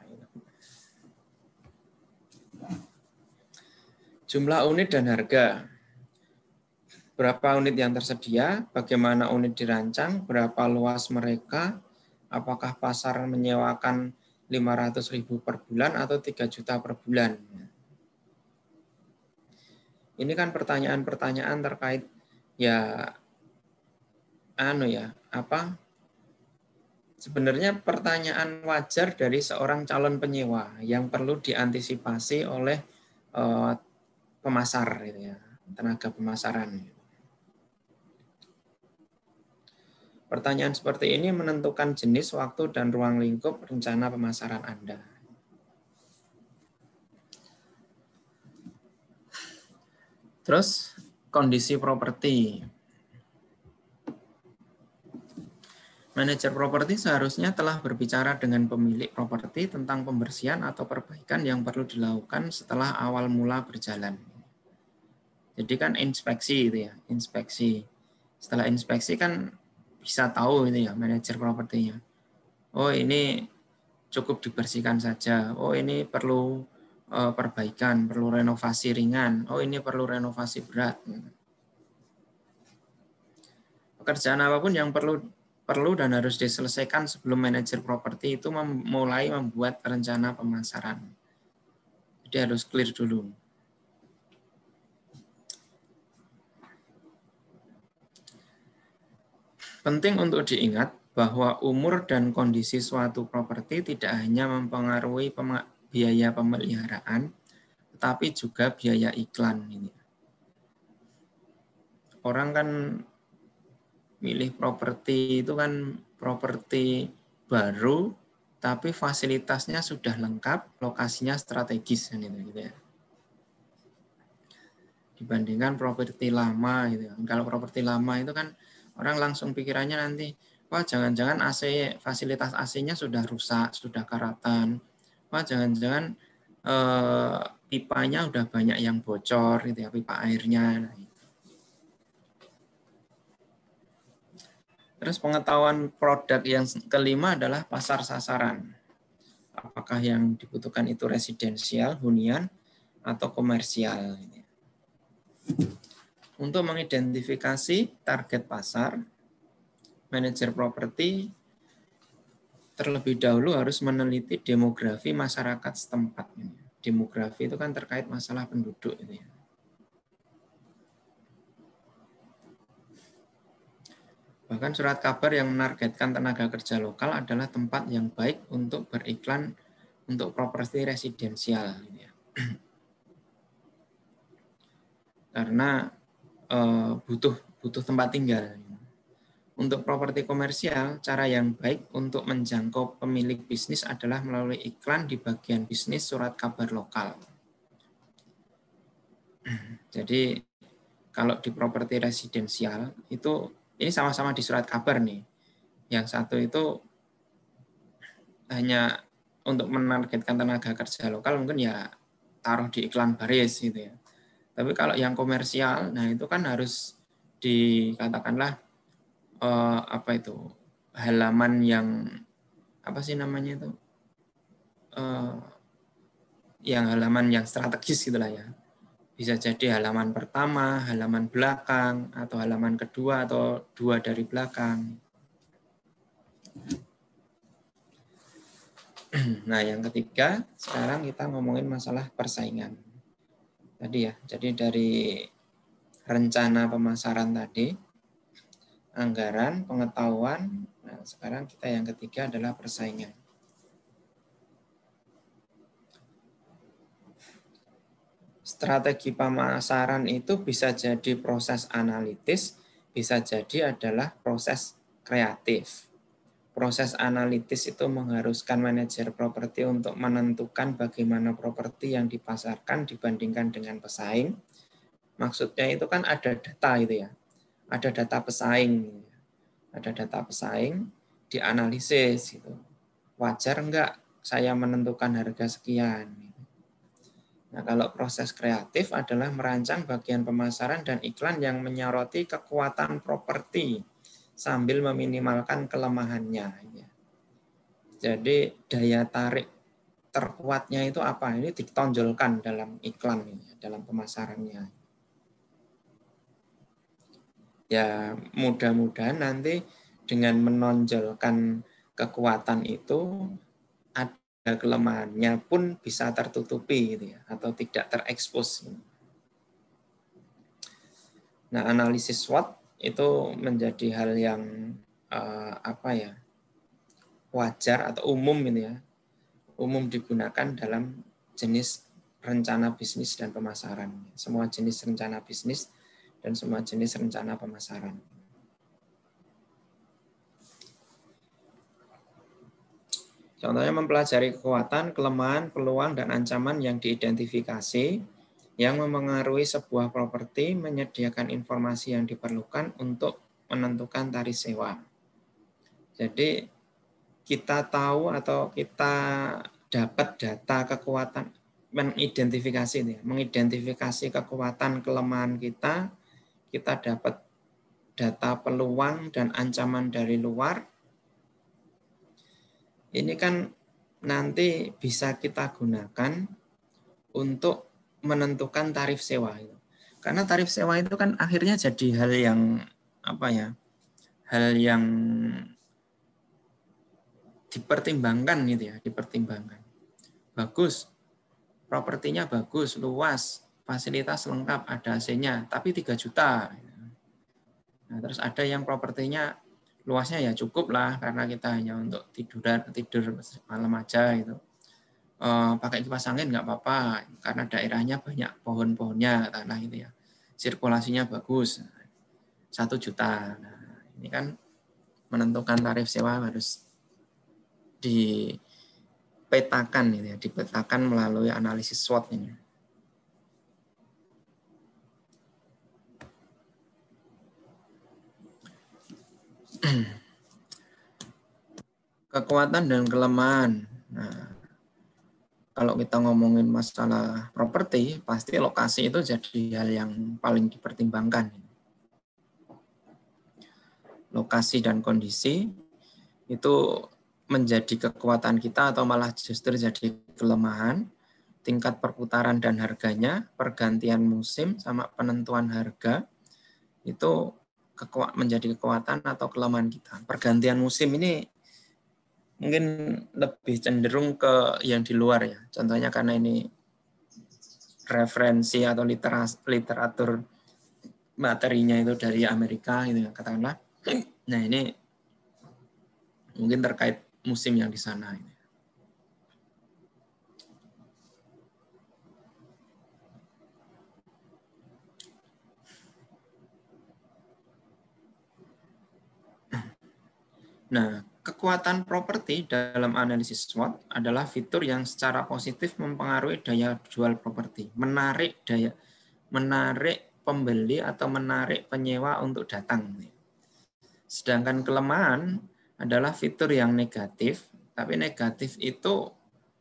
Jumlah unit dan harga. Berapa unit yang tersedia, bagaimana unit dirancang, berapa luas mereka, apakah pasar menyewakan lima ratus ribu per bulan atau tiga juta per bulan. Ini kan pertanyaan-pertanyaan terkait ya anu ya, apa? Sebenarnya pertanyaan wajar dari seorang calon penyewa yang perlu diantisipasi oleh eh, pemasar gitu ya, tenaga pemasaran. Pertanyaan seperti ini menentukan jenis, waktu, dan ruang lingkup rencana pemasaran Anda. Terus, kondisi properti. Manajer properti seharusnya telah berbicara dengan pemilik properti tentang pembersihan atau perbaikan yang perlu dilakukan setelah awal mula berjalan. Jadi kan inspeksi itu ya, inspeksi. Setelah inspeksi kan bisa tahu itu ya manajer propertinya. Oh ini cukup dibersihkan saja. Oh ini perlu uh, perbaikan, perlu renovasi ringan. Oh ini perlu renovasi berat. Pekerjaan apapun yang perlu perlu dan harus diselesaikan sebelum manajer properti itu mulai membuat rencana pemasaran. Jadi harus clear dulu. Penting untuk diingat bahwa umur dan kondisi suatu properti tidak hanya mempengaruhi biaya pemeliharaan, tetapi juga biaya iklan. Orang kan milih properti itu kan properti baru, tapi fasilitasnya sudah lengkap, lokasinya strategis gitu ya. Dibandingkan properti lama gitu. Kalau properti lama itu kan orang langsung pikirannya nanti, wah jangan-jangan A C, fasilitas A C-nya sudah rusak, sudah karatan. Wah jangan-jangan eh, pipanya udah banyak yang bocor gitu ya, pipa airnya. Nah, terus pengetahuan produk yang kelima adalah pasar sasaran. Apakah yang dibutuhkan itu residensial, hunian, atau komersial. Untuk mengidentifikasi target pasar, manajer properti terlebih dahulu harus meneliti demografi masyarakat setempat. Demografi itu kan terkait masalah penduduk. Itu ya. Bahkan surat kabar yang menargetkan tenaga kerja lokal adalah tempat yang baik untuk beriklan untuk properti residensial. Karena eh, butuh butuh tempat tinggal. Untuk properti komersial, cara yang baik untuk menjangkau pemilik bisnis adalah melalui iklan di bagian bisnis surat kabar lokal. Jadi kalau di properti residensial itu ini sama-sama di surat kabar nih. Yang satu itu hanya untuk menargetkan tenaga kerja lokal mungkin ya taruh di iklan baris gitu ya. Tapi kalau yang komersial, nah itu kan harus dikatakanlah eh, apa itu halaman yang apa sih namanya itu eh, yang halaman yang strategis gitulah ya. Bisa jadi halaman pertama, halaman belakang, atau halaman kedua, atau dua dari belakang. Nah, yang ketiga, sekarang kita ngomongin masalah persaingan. Tadi ya, jadi dari rencana pemasaran tadi, anggaran, pengetahuan, nah sekarang kita yang ketiga adalah persaingan. Strategi pemasaran itu bisa jadi proses analitis, bisa jadi adalah proses kreatif. Proses analitis itu mengharuskan manajer properti untuk menentukan bagaimana properti yang dipasarkan dibandingkan dengan pesaing. Maksudnya itu kan ada data itu ya. Ada data pesaing. Ada data pesaing, dianalisis gitu. Wajar enggak saya menentukan harga sekian? Nah, kalau proses kreatif adalah merancang bagian pemasaran dan iklan yang menyoroti kekuatan properti sambil meminimalkan kelemahannya. Jadi daya tarik terkuatnya itu apa? Ini ditonjolkan dalam iklan, dalam pemasarannya. Ya mudah-mudahan nanti dengan menonjolkan kekuatan itu ada kelemahannya pun bisa tertutupi gitu ya, atau tidak terekspos. Nah, analisis SWOT itu menjadi hal yang uh, apa ya wajar atau umum gitu ya, umum digunakan dalam jenis rencana bisnis dan pemasaran. Semua jenis rencana bisnis dan semua jenis rencana pemasaran. Contohnya mempelajari kekuatan, kelemahan, peluang, dan ancaman yang diidentifikasi yang memengaruhi sebuah properti, menyediakan informasi yang diperlukan untuk menentukan tarif sewa. Jadi kita tahu atau kita dapat data kekuatan, mengidentifikasi, mengidentifikasi kekuatan, kelemahan kita, kita dapat data peluang dan ancaman dari luar. Ini kan nanti bisa kita gunakan untuk menentukan tarif sewa. Karena tarif sewa itu kan akhirnya jadi hal yang apa ya? Hal yang dipertimbangkan gitu ya, dipertimbangkan. Bagus. Propertinya bagus, luas, fasilitas lengkap, ada A C-nya, tapi tiga juta. Nah, terus ada yang propertinya luasnya ya cukup lah karena kita hanya untuk tiduran tidur malam aja gitu. E, pakai kipas angin nggak apa-apa karena daerahnya banyak pohon-pohonnya tanah itu ya. Sirkulasinya bagus. Satu juta. Nah, ini kan menentukan tarif sewa harus dipetakan gitu ya, dipetakan melalui analisis SWOT ini. Kekuatan dan kelemahan. Nah, kalau kita ngomongin masalah properti, pasti lokasi itu jadi hal yang paling dipertimbangkan. Lokasi dan kondisi itu menjadi kekuatan kita atau malah justru jadi kelemahan. Tingkat perputaran dan harganya, pergantian musim sama penentuan harga itu menjadi kekuatan atau kelemahan kita. Pergantian musim ini mungkin lebih cenderung ke yang di luar ya. Contohnya karena ini referensi atau literatur materinya itu dari Amerika gitu ya, katakanlah. Nah, ini mungkin terkait musim yang di sana ini. Nah, kekuatan properti dalam analisis SWOT adalah fitur yang secara positif mempengaruhi daya jual properti, menarik daya menarik pembeli atau menarik penyewa untuk datang. Sedangkan kelemahan adalah fitur yang negatif, tapi negatif itu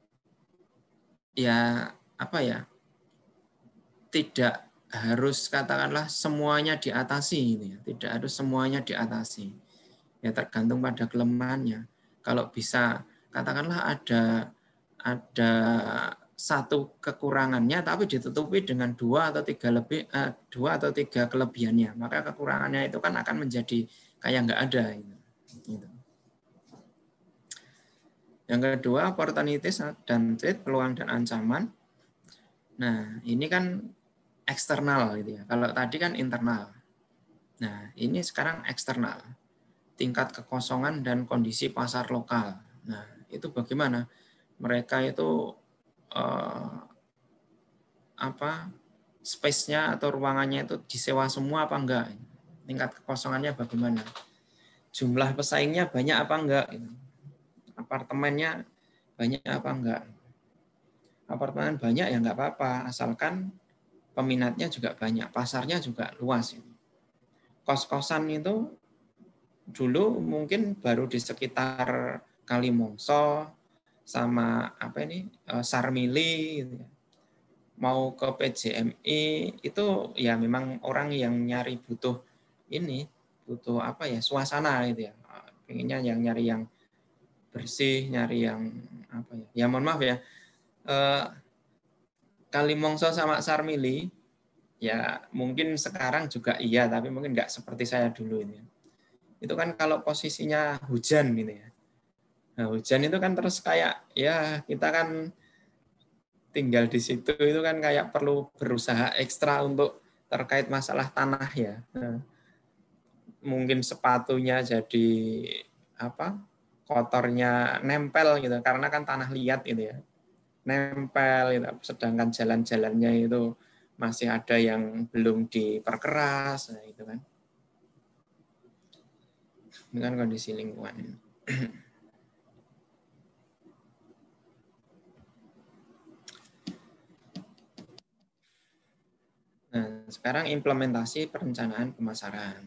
ya apa ya? Tidak harus katakanlah semuanya diatasi, gitu ya. Tidak harus semuanya diatasi. Ya tergantung pada kelemahannya. Kalau bisa katakanlah ada ada satu kekurangannya tapi ditutupi dengan dua atau tiga lebih eh, dua atau tiga kelebihannya, maka kekurangannya itu kan akan menjadi kayak nggak ada. Gitu. Yang kedua, opportunities dan threat, peluang dan ancaman. Nah, ini kan eksternal gitu ya. Kalau tadi kan internal. Nah, ini sekarang eksternal. Tingkat kekosongan dan kondisi pasar lokal. Nah, itu bagaimana? Mereka itu eh, apa space-nya atau ruangannya itu disewa semua apa enggak? Tingkat kekosongannya bagaimana? Jumlah pesaingnya banyak apa enggak? Apartemennya banyak apa enggak? Apartemen banyak ya enggak apa-apa, asalkan peminatnya juga banyak, pasarnya juga luas. Kos-kosan itu dulu mungkin baru di sekitar Kalimongso sama apa ini Sarmili gitu ya. Mau ke P J M I itu ya memang orang yang nyari butuh ini butuh apa ya suasana gitu ya, pengennya yang nyari yang bersih, nyari yang apa ya ya mohon maaf ya eh, Kalimongso sama Sarmili ya mungkin sekarang juga iya tapi mungkin nggak seperti saya dulu ini. Itu kan kalau posisinya hujan gitu ya. Nah, hujan itu kan terus kayak ya kita kan tinggal di situ itu kan kayak perlu berusaha ekstra untuk terkait masalah tanah ya. Nah, mungkin sepatunya jadi apa? Kotornya nempel gitu karena kan tanah liat gitu ya. Nempel gitu. Sedangkan jalan-jalannya itu masih ada yang belum diperkeras nah, itu kan. Ini kan kondisi lingkungan ini. Nah, sekarang implementasi perencanaan pemasaran.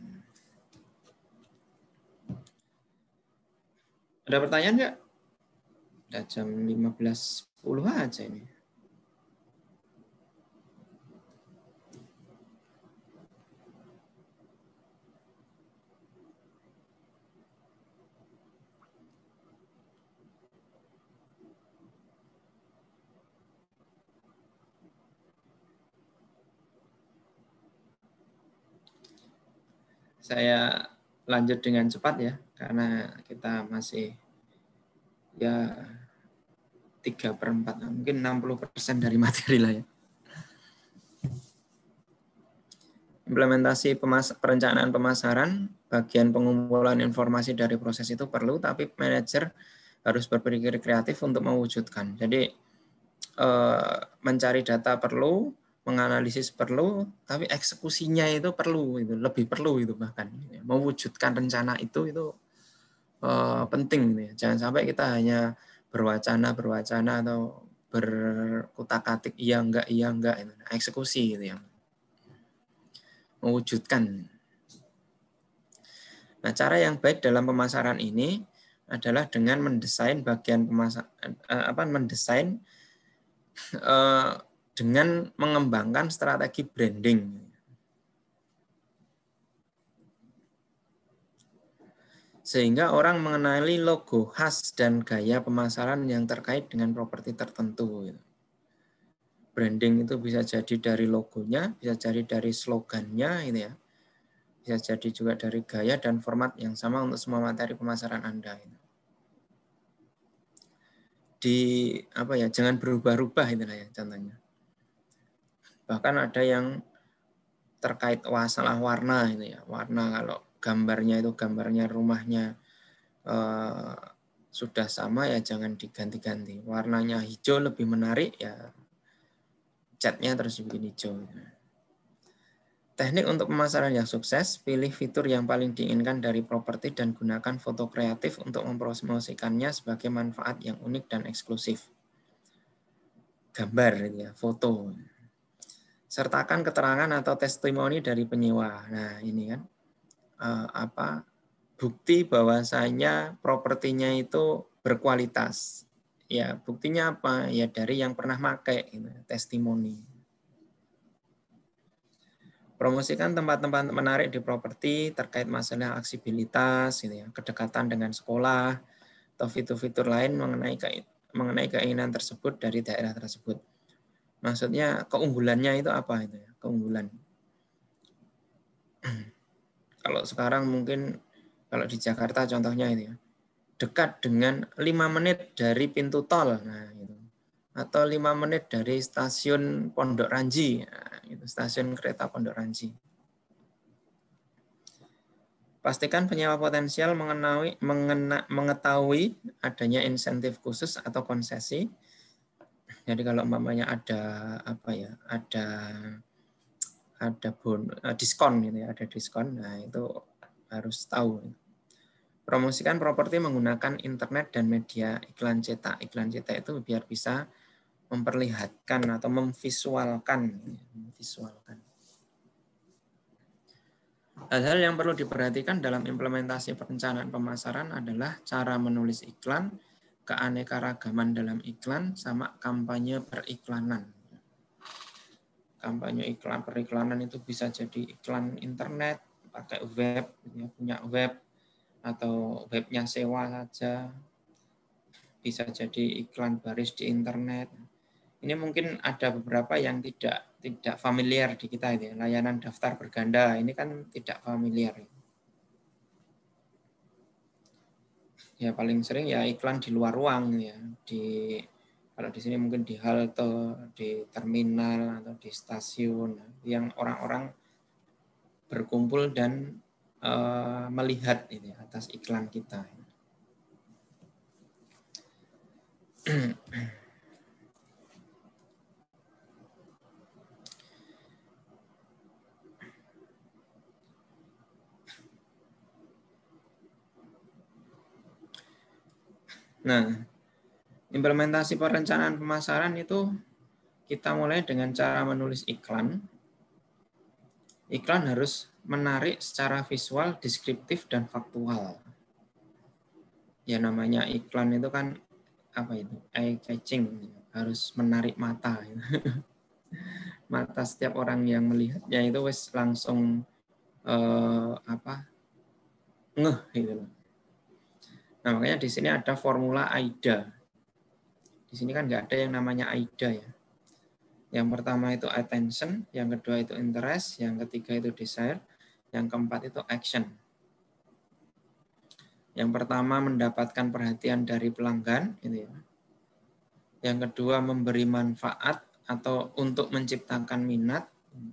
Ada pertanyaan nggak? Udah jam lima belas sepuluh aja ini. Saya lanjut dengan cepat ya, karena kita masih ya tiga per empat, mungkin enam puluh persen dari materi lah ya. Implementasi pemas perencanaan pemasaran, bagian pengumpulan informasi dari proses itu perlu, tapi manajer harus berpikir kreatif untuk mewujudkan. Jadi eh, mencari data perlu, menganalisis perlu, tapi eksekusinya itu perlu, itu lebih perlu itu bahkan mewujudkan rencana itu itu uh, penting, gitu ya. Jangan sampai kita hanya berwacana berwacana atau berkutak-atik iya enggak iya enggak, itu. Eksekusi gitu ya, mewujudkan. Nah, cara yang baik dalam pemasaran ini adalah dengan mendesain bagian pemasaran, uh, apa mendesain uh, dengan mengembangkan strategi branding. Sehingga orang mengenali logo khas dan gaya pemasaran yang terkait dengan properti tertentu. Branding itu bisa jadi dari logonya, bisa jadi dari slogannya, gitu ya. Bisa jadi juga dari gaya dan format yang sama untuk semua materi pemasaran Anda. Di apa ya, jangan berubah-ubah itulah ya contohnya. Bahkan ada yang terkait masalah warna ini ya. Warna kalau gambarnya itu gambarnya rumahnya eh, sudah sama ya jangan diganti-ganti. Warnanya hijau lebih menarik ya catnya terus dibikin hijau. Teknik untuk pemasaran yang sukses, pilih fitur yang paling diinginkan dari properti dan gunakan foto kreatif untuk mempromosikannya sebagai manfaat yang unik dan eksklusif. Gambar ya, foto. Sertakan keterangan atau testimoni dari penyewa. Nah, ini kan eh, apa bukti bahwasanya propertinya itu berkualitas. Ya, buktinya apa? Ya dari yang pernah pakai, gitu, testimoni. Promosikan tempat-tempat menarik di properti terkait masalah aksibilitas, gitu ya, kedekatan dengan sekolah, atau fitur-fitur lain mengenai ke, mengenai keinginan tersebut dari daerah tersebut. Maksudnya keunggulannya itu apa itu ya? Keunggulan. Kalau sekarang mungkin kalau di Jakarta contohnya itu ya, dekat dengan lima menit dari pintu tol, nah itu. Atau lima menit dari stasiun Pondok Ranji, nah, itu stasiun kereta Pondok Ranji. Pastikan penyewa potensial mengenai, mengena, mengetahui adanya insentif khusus atau konsesi. Jadi kalau umpamanya ada apa ya, ada ada bon, diskon gitu ya, ada diskon, nah itu harus tahu. Promosikan properti menggunakan internet dan media iklan cetak. Iklan cetak itu biar bisa memperlihatkan atau memvisualkan, memvisualkan. Hal-hal yang perlu diperhatikan dalam implementasi perencanaan pemasaran adalah cara menulis iklan, keanekaragaman dalam iklan, sama kampanye periklanan. Kampanye iklan periklanan itu bisa jadi iklan internet, pakai web, punya web, atau webnya sewa saja. Bisa jadi iklan baris di internet. Ini mungkin ada beberapa yang tidak tidak familiar di kita itu ya. Layanan daftar berganda ini kan tidak familiar. Ya paling sering ya iklan di luar ruang ya, di kalau di sini mungkin di halte, di terminal atau di stasiun yang orang-orang berkumpul dan uh, melihat ini atas iklan kita. Nah, implementasi perencanaan pemasaran itu kita mulai dengan cara menulis iklan. Iklan harus menarik secara visual, deskriptif, dan faktual. Ya namanya iklan itu kan apa itu? Eye catching, harus menarik mata. Mata setiap orang yang melihatnya itu wes langsung eh, apa? ngeh gitu loh. Nah, makanya di sini ada formula AIDA. Di sini kan nggak ada yang namanya AIDA ya. Yang pertama itu attention, yang kedua itu interest, yang ketiga itu desire, yang keempat itu action. Yang pertama mendapatkan perhatian dari pelanggan, gitu ya. Yang kedua memberi manfaat atau untuk menciptakan minat.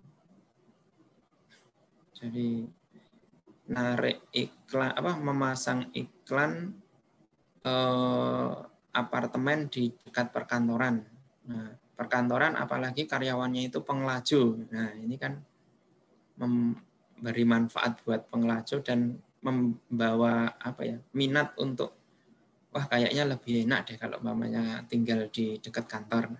Jadi narik iklan apa memasang iklan eh, apartemen di dekat perkantoran. Nah, perkantoran apalagi karyawannya itu pengelaju. Nah, ini kan memberi manfaat buat pengelaju dan membawa apa ya minat untuk wah kayaknya lebih enak deh kalau mamanya tinggal di dekat kantor.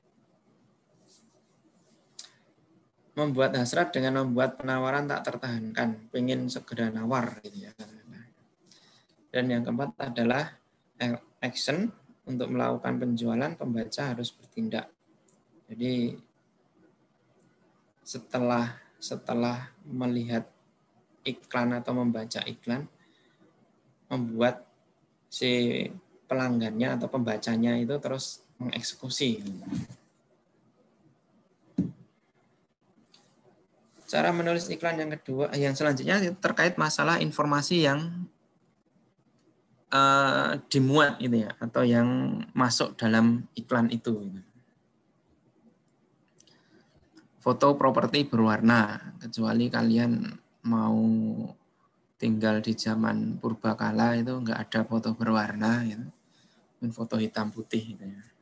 Membuat hasrat dengan membuat penawaran tak tertahankan, pengen segera nawar gitu ya. Dan yang keempat adalah action, untuk melakukan penjualan pembaca harus bertindak. Jadi setelah setelah melihat iklan atau membaca iklan, membuat si pelanggannya atau pembacanya itu terus mengeksekusi. Cara menulis iklan yang kedua, yang selanjutnya terkait masalah informasi yang uh, dimuat itu ya, atau yang masuk dalam iklan itu. Foto properti berwarna, kecuali kalian mau tinggal di zaman purbakala itu nggak ada foto berwarna, gitu. Foto hitam putih. Gitu ya.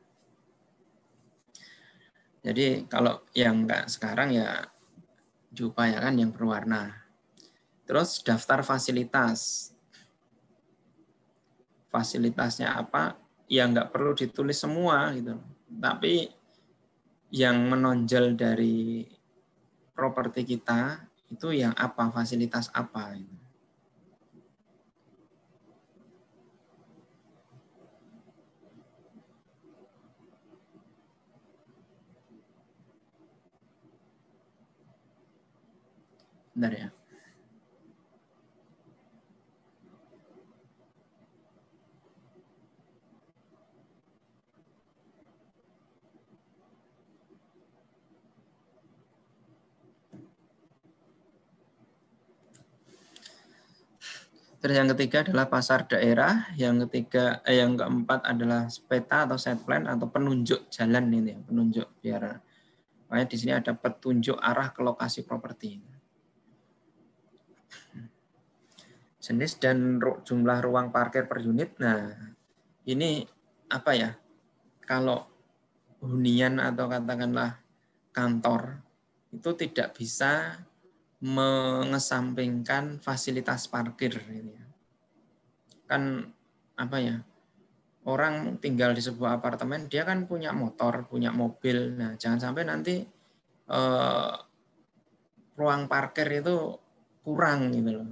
Jadi kalau yang nggak sekarang ya diupayakan yang berwarna. Terus daftar fasilitas. Fasilitasnya apa? Ya nggak perlu ditulis semua gitu. Tapi yang menonjol dari properti kita itu yang apa, fasilitas apa. Gitu. Bentar ya. Terus yang ketiga adalah pasar daerah, yang ketiga eh, yang keempat adalah peta atau set plan atau penunjuk jalan ini, penunjuk biar makanya di sini ada petunjuk arah ke lokasi properti. Jenis dan jumlah ruang parkir per unit. Nah, ini apa ya? Kalau hunian atau katakanlah kantor itu tidak bisa mengesampingkan fasilitas parkir. Kan apa ya? Orang tinggal di sebuah apartemen, dia kan punya motor, punya mobil. Nah, jangan sampai nanti eh, ruang parkir itu kurang gitu loh.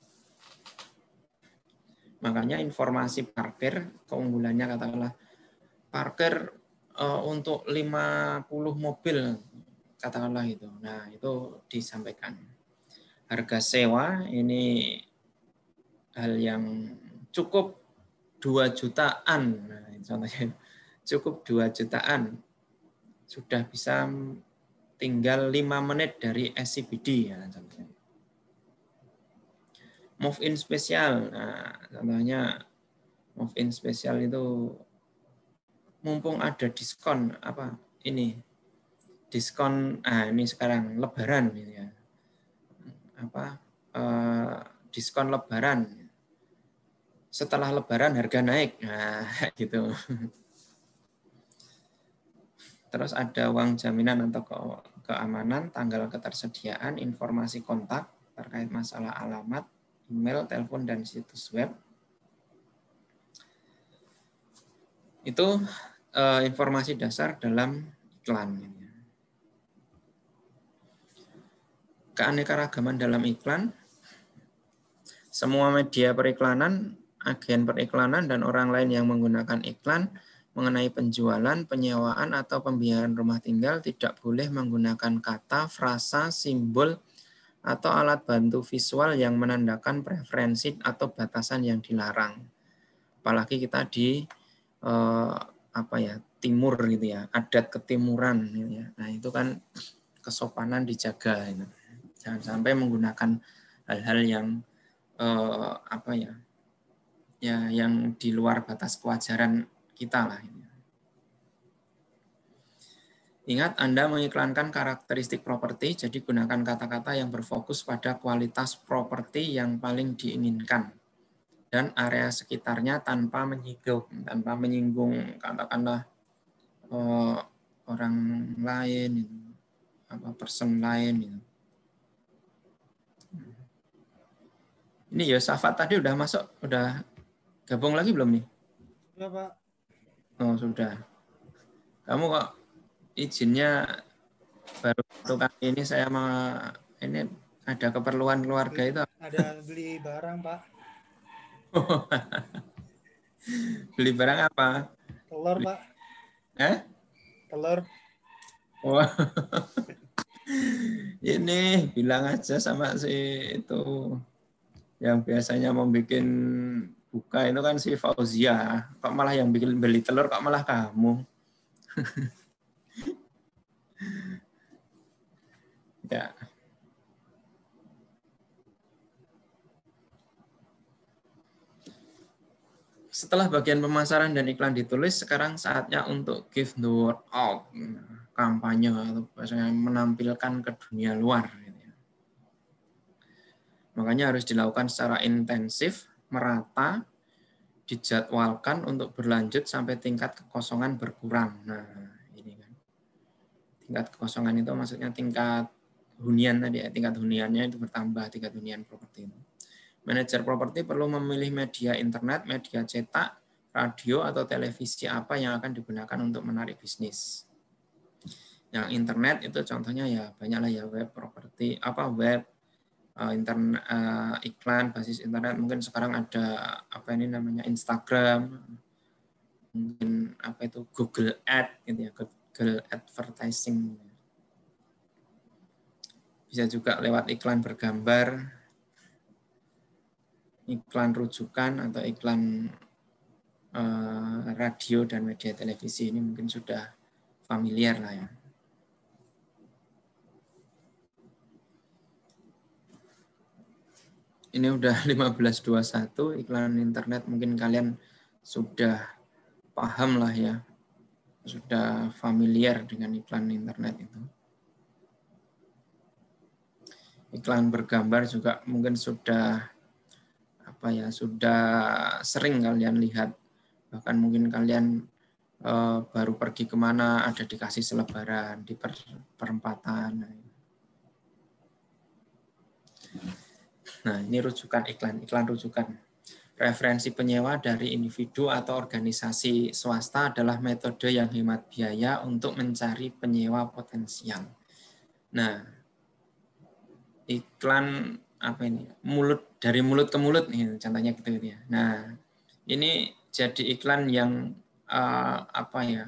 Makanya informasi parkir, keunggulannya katakanlah parkir eh, untuk lima puluh mobil, katakanlah itu. Nah, itu disampaikan. Harga sewa ini hal yang cukup dua jutaan. Nah, contohnya cukup dua jutaan. Sudah bisa tinggal lima menit dari S C B D ya contohnya. Move in spesial. Nah, contohnya move in spesial itu mumpung ada diskon apa ini diskon ah ini sekarang lebaran ya. Apa eh, diskon lebaran. Setelah lebaran harga naik. Nah, gitu. Terus ada uang jaminan atau ke keamanan, tanggal ketersediaan, informasi kontak terkait masalah alamat, email, telepon, dan situs web. Itu eh, informasi dasar dalam iklan. Keanekaragaman dalam iklan. Semua media periklanan, agen periklanan, dan orang lain yang menggunakan iklan mengenai penjualan, penyewaan, atau pembiayaan rumah tinggal tidak boleh menggunakan kata, frasa, simbol, atau alat bantu visual yang menandakan preferensi atau batasan yang dilarang. Apalagi kita di eh, apa ya timur gitu ya, adat ketimuran gitu ya. Nah itu kan kesopanan dijaga. Gitu. Jangan sampai menggunakan hal-hal yang eh, apa ya, ya yang di luar batas kewajaran kita lah. Ingat, Anda mengiklankan karakteristik properti, jadi gunakan kata-kata yang berfokus pada kualitas properti yang paling diinginkan dan area sekitarnya tanpa menyinggung, tanpa menyinggung katakanlah eh, orang lain, apa person lain. Gitu. Ini Yosafat tadi udah masuk, udah gabung lagi belum nih? Sudah, Pak. Oh sudah. Kamu kok izinnya baru satu kali ini saya mau ini ada keperluan keluarga itu. Ada beli barang, Pak. Beli barang apa? Telur, Beli... Pak. Eh? Telur. Wah. Ini bilang aja sama si itu yang biasanya mau bikin buka itu kan si Fauzia. Kok malah yang bikin beli telur kok malah kamu? Ya. Setelah bagian pemasaran dan iklan ditulis, sekarang saatnya untuk give the word out, kampanye atau biasanya menampilkan ke dunia luar. Makanya harus dilakukan secara intensif, merata, dijadwalkan untuk berlanjut sampai tingkat kekosongan berkurang. Nah, ini kan. Tingkat kekosongan itu maksudnya tingkat hunian tadi ya, tingkat huniannya itu bertambah, tingkat hunian properti itu. Manajer properti perlu memilih media internet, media cetak, radio atau televisi apa yang akan digunakan untuk menarik bisnis. Yang internet itu contohnya ya banyaklah ya, web properti, apa web, internet, iklan basis internet, mungkin sekarang ada apa ini namanya Instagram, mungkin apa itu Google Ad gitu ya, Google Advertising. Bisa juga lewat iklan bergambar, iklan rujukan atau iklan eh, radio dan media televisi, ini mungkin sudah familiar lah ya. Ini udah lima belas dua puluh satu iklan internet, mungkin kalian sudah paham lah ya, sudah familiar dengan iklan internet itu. Iklan bergambar juga mungkin sudah apa ya, sudah sering kalian lihat, bahkan mungkin kalian eh, baru pergi kemana ada dikasih selebaran di per, perempatan. Nah, ini rujukan iklan, iklan rujukan. Referensi penyewa dari individu atau organisasi swasta adalah metode yang hemat biaya untuk mencari penyewa potensial. Nah, iklan apa ini? Mulut dari mulut ke mulut nih, contohnya gitu ya. Nah, ini jadi iklan yang uh, apa ya?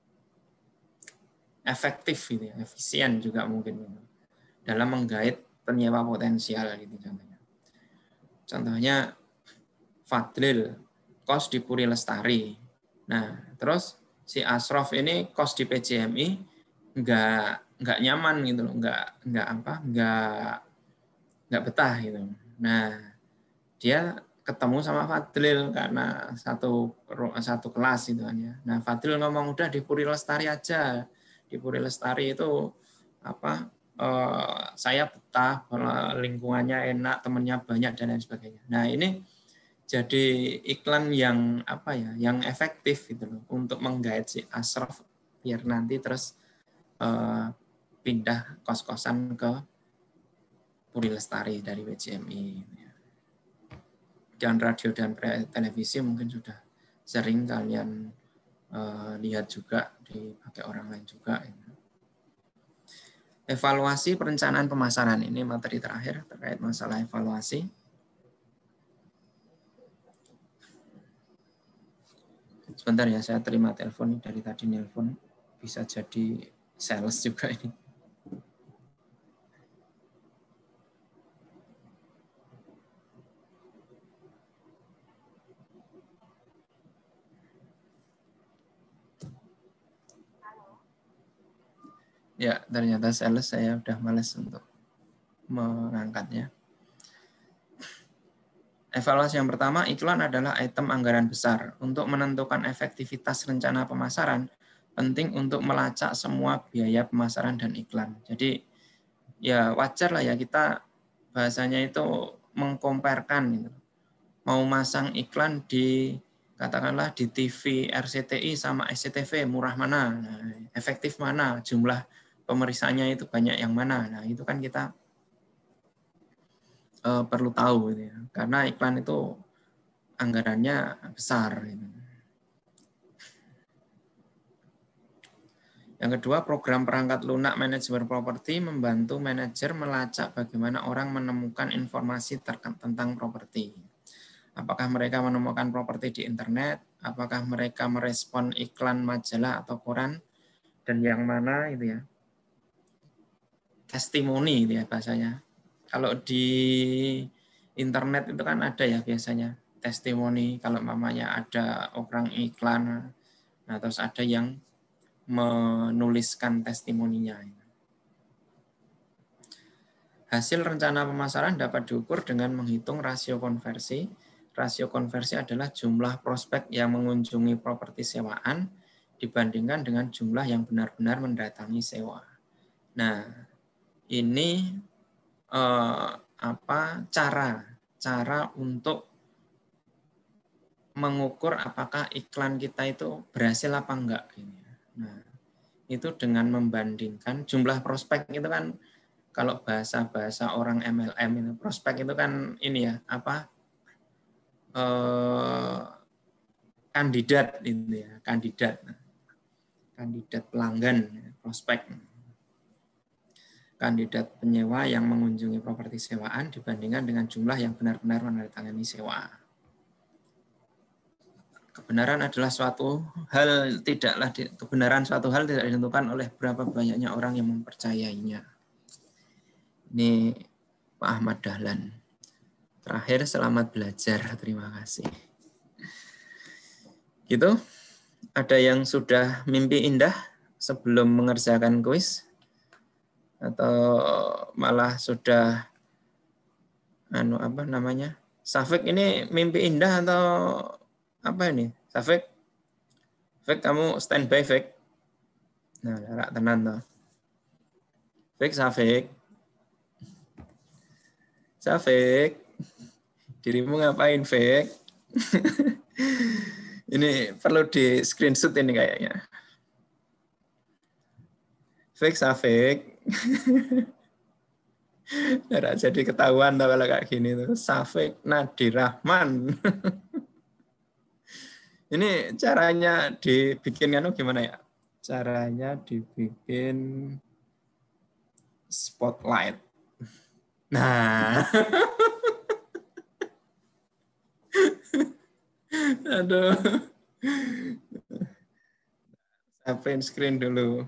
Efektif gitu ya, efisien juga mungkin dalam menggait penyewa potensial gitu contohnya. Contohnya Fadlil kos di Puri Lestari. Nah, terus si Asrof ini kos di P J M I nggak nggak nyaman gitu loh, nggak nggak apa nggak nggak betah gitu. Nah, dia ketemu sama Fadlil karena satu satu kelas gitu kan ya. Nah, Fadlil ngomong udah di Puri Lestari aja. Di Puri Lestari itu apa? Eh, saya betah, lingkungannya enak, temennya banyak dan lain sebagainya. Nah, ini jadi iklan yang apa ya, yang efektif gitu loh untuk menggait si Asrof biar nanti terus eh, pindah kos-kosan ke Puri Lestari dari W J M I. Dan radio dan televisi mungkin sudah sering kalian eh, lihat juga dipakai orang lain juga. Evaluasi perencanaan pemasaran, ini materi terakhir terkait masalah evaluasi. Sebentar ya, saya terima telepon dari tadi nelpon, bisa jadi sales juga ini. Ya, ternyata sales, saya udah males untuk mengangkatnya. Evaluasi yang pertama, iklan adalah item anggaran besar. Untuk menentukan efektivitas rencana pemasaran, penting untuk melacak semua biaya pemasaran dan iklan. Jadi ya wajar lah ya kita bahasanya itu mengkomparkan gitu. Mau masang iklan di katakanlah di T V R C T I sama S C T V, murah mana, nah, efektif mana, jumlah pemeriksaannya itu banyak yang mana. Nah, itu kan kita uh, perlu tahu gitu ya. Karena iklan itu anggarannya besar gitu. Yang kedua, program perangkat lunak manajemen properti membantu manajer melacak bagaimana orang menemukan informasi tentang properti. Apakah mereka menemukan properti di internet, apakah mereka merespon iklan majalah atau koran, dan yang mana itu ya, testimoni itu ya bahasanya. Kalau di internet itu kan ada ya biasanya testimoni, kalau mamanya ada orang iklan, nah terus ada yang menuliskan testimoninya. Hasil rencana pemasaran dapat diukur dengan menghitung rasio konversi. Rasio konversi adalah jumlah prospek yang mengunjungi properti sewaan dibandingkan dengan jumlah yang benar-benar mendatangi sewa. Nah, ini eh, apa cara cara untuk mengukur apakah iklan kita itu berhasil apa enggak. Nah, itu dengan membandingkan jumlah prospek itu kan, kalau bahasa-bahasa orang M L M itu prospek itu kan ini ya apa eh, kandidat itu ya kandidat kandidat pelanggan prospek kandidat penyewa yang mengunjungi properti sewaan dibandingkan dengan jumlah yang benar-benar menandatangani sewa. Kebenaran adalah suatu hal tidaklah kebenaran suatu hal tidak ditentukan oleh berapa banyaknya orang yang mempercayainya. Ini Pak Ahmad Dahlan. Terakhir, selamat belajar. Terima kasih. Gitu. Ada yang sudah mimpi indah sebelum mengerjakan kuis? Atau malah sudah anu apa namanya? Safik ini mimpi indah atau apa ini? Safik? Fik, kamu standby, Fik. Nah, rak tenan toh. Fik, Safik. Safik. Dirimu ngapain, Fik? Ini perlu di screenshot ini kayaknya. Fik, Safik. Nggak jadi ketahuan tuh kalau kayak gini tuh. Safik Nadir Rahman. Ini caranya dibikin anu gimana ya? Caranya dibikin spotlight. Nah. Aduh. Saya print screen dulu.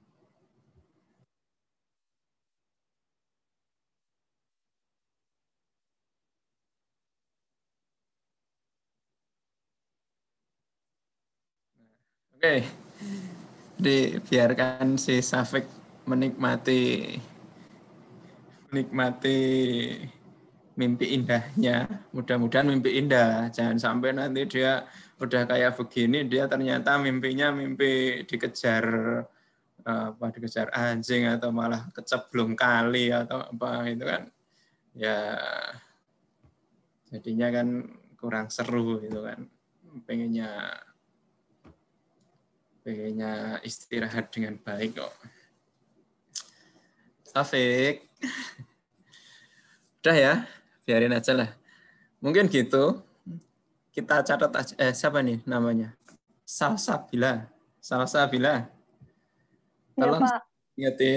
Oke, dibiarkan si Safik menikmati menikmati mimpi indahnya. Mudah-mudahan mimpi indah. Jangan sampai nanti dia udah kayak begini, dia ternyata mimpinya mimpi dikejar apa dikejar anjing atau malah keceblong kali atau apa itu kan. Ya jadinya kan kurang seru gitu kan. Pengennya pengennya istirahat dengan baik kok. Safik. Udah ya, biarin aja lah. Mungkin gitu. Kita catat aja. Eh, siapa nih namanya? Salsabila. Salsabila. Ya, Tolong Pak. ingetin.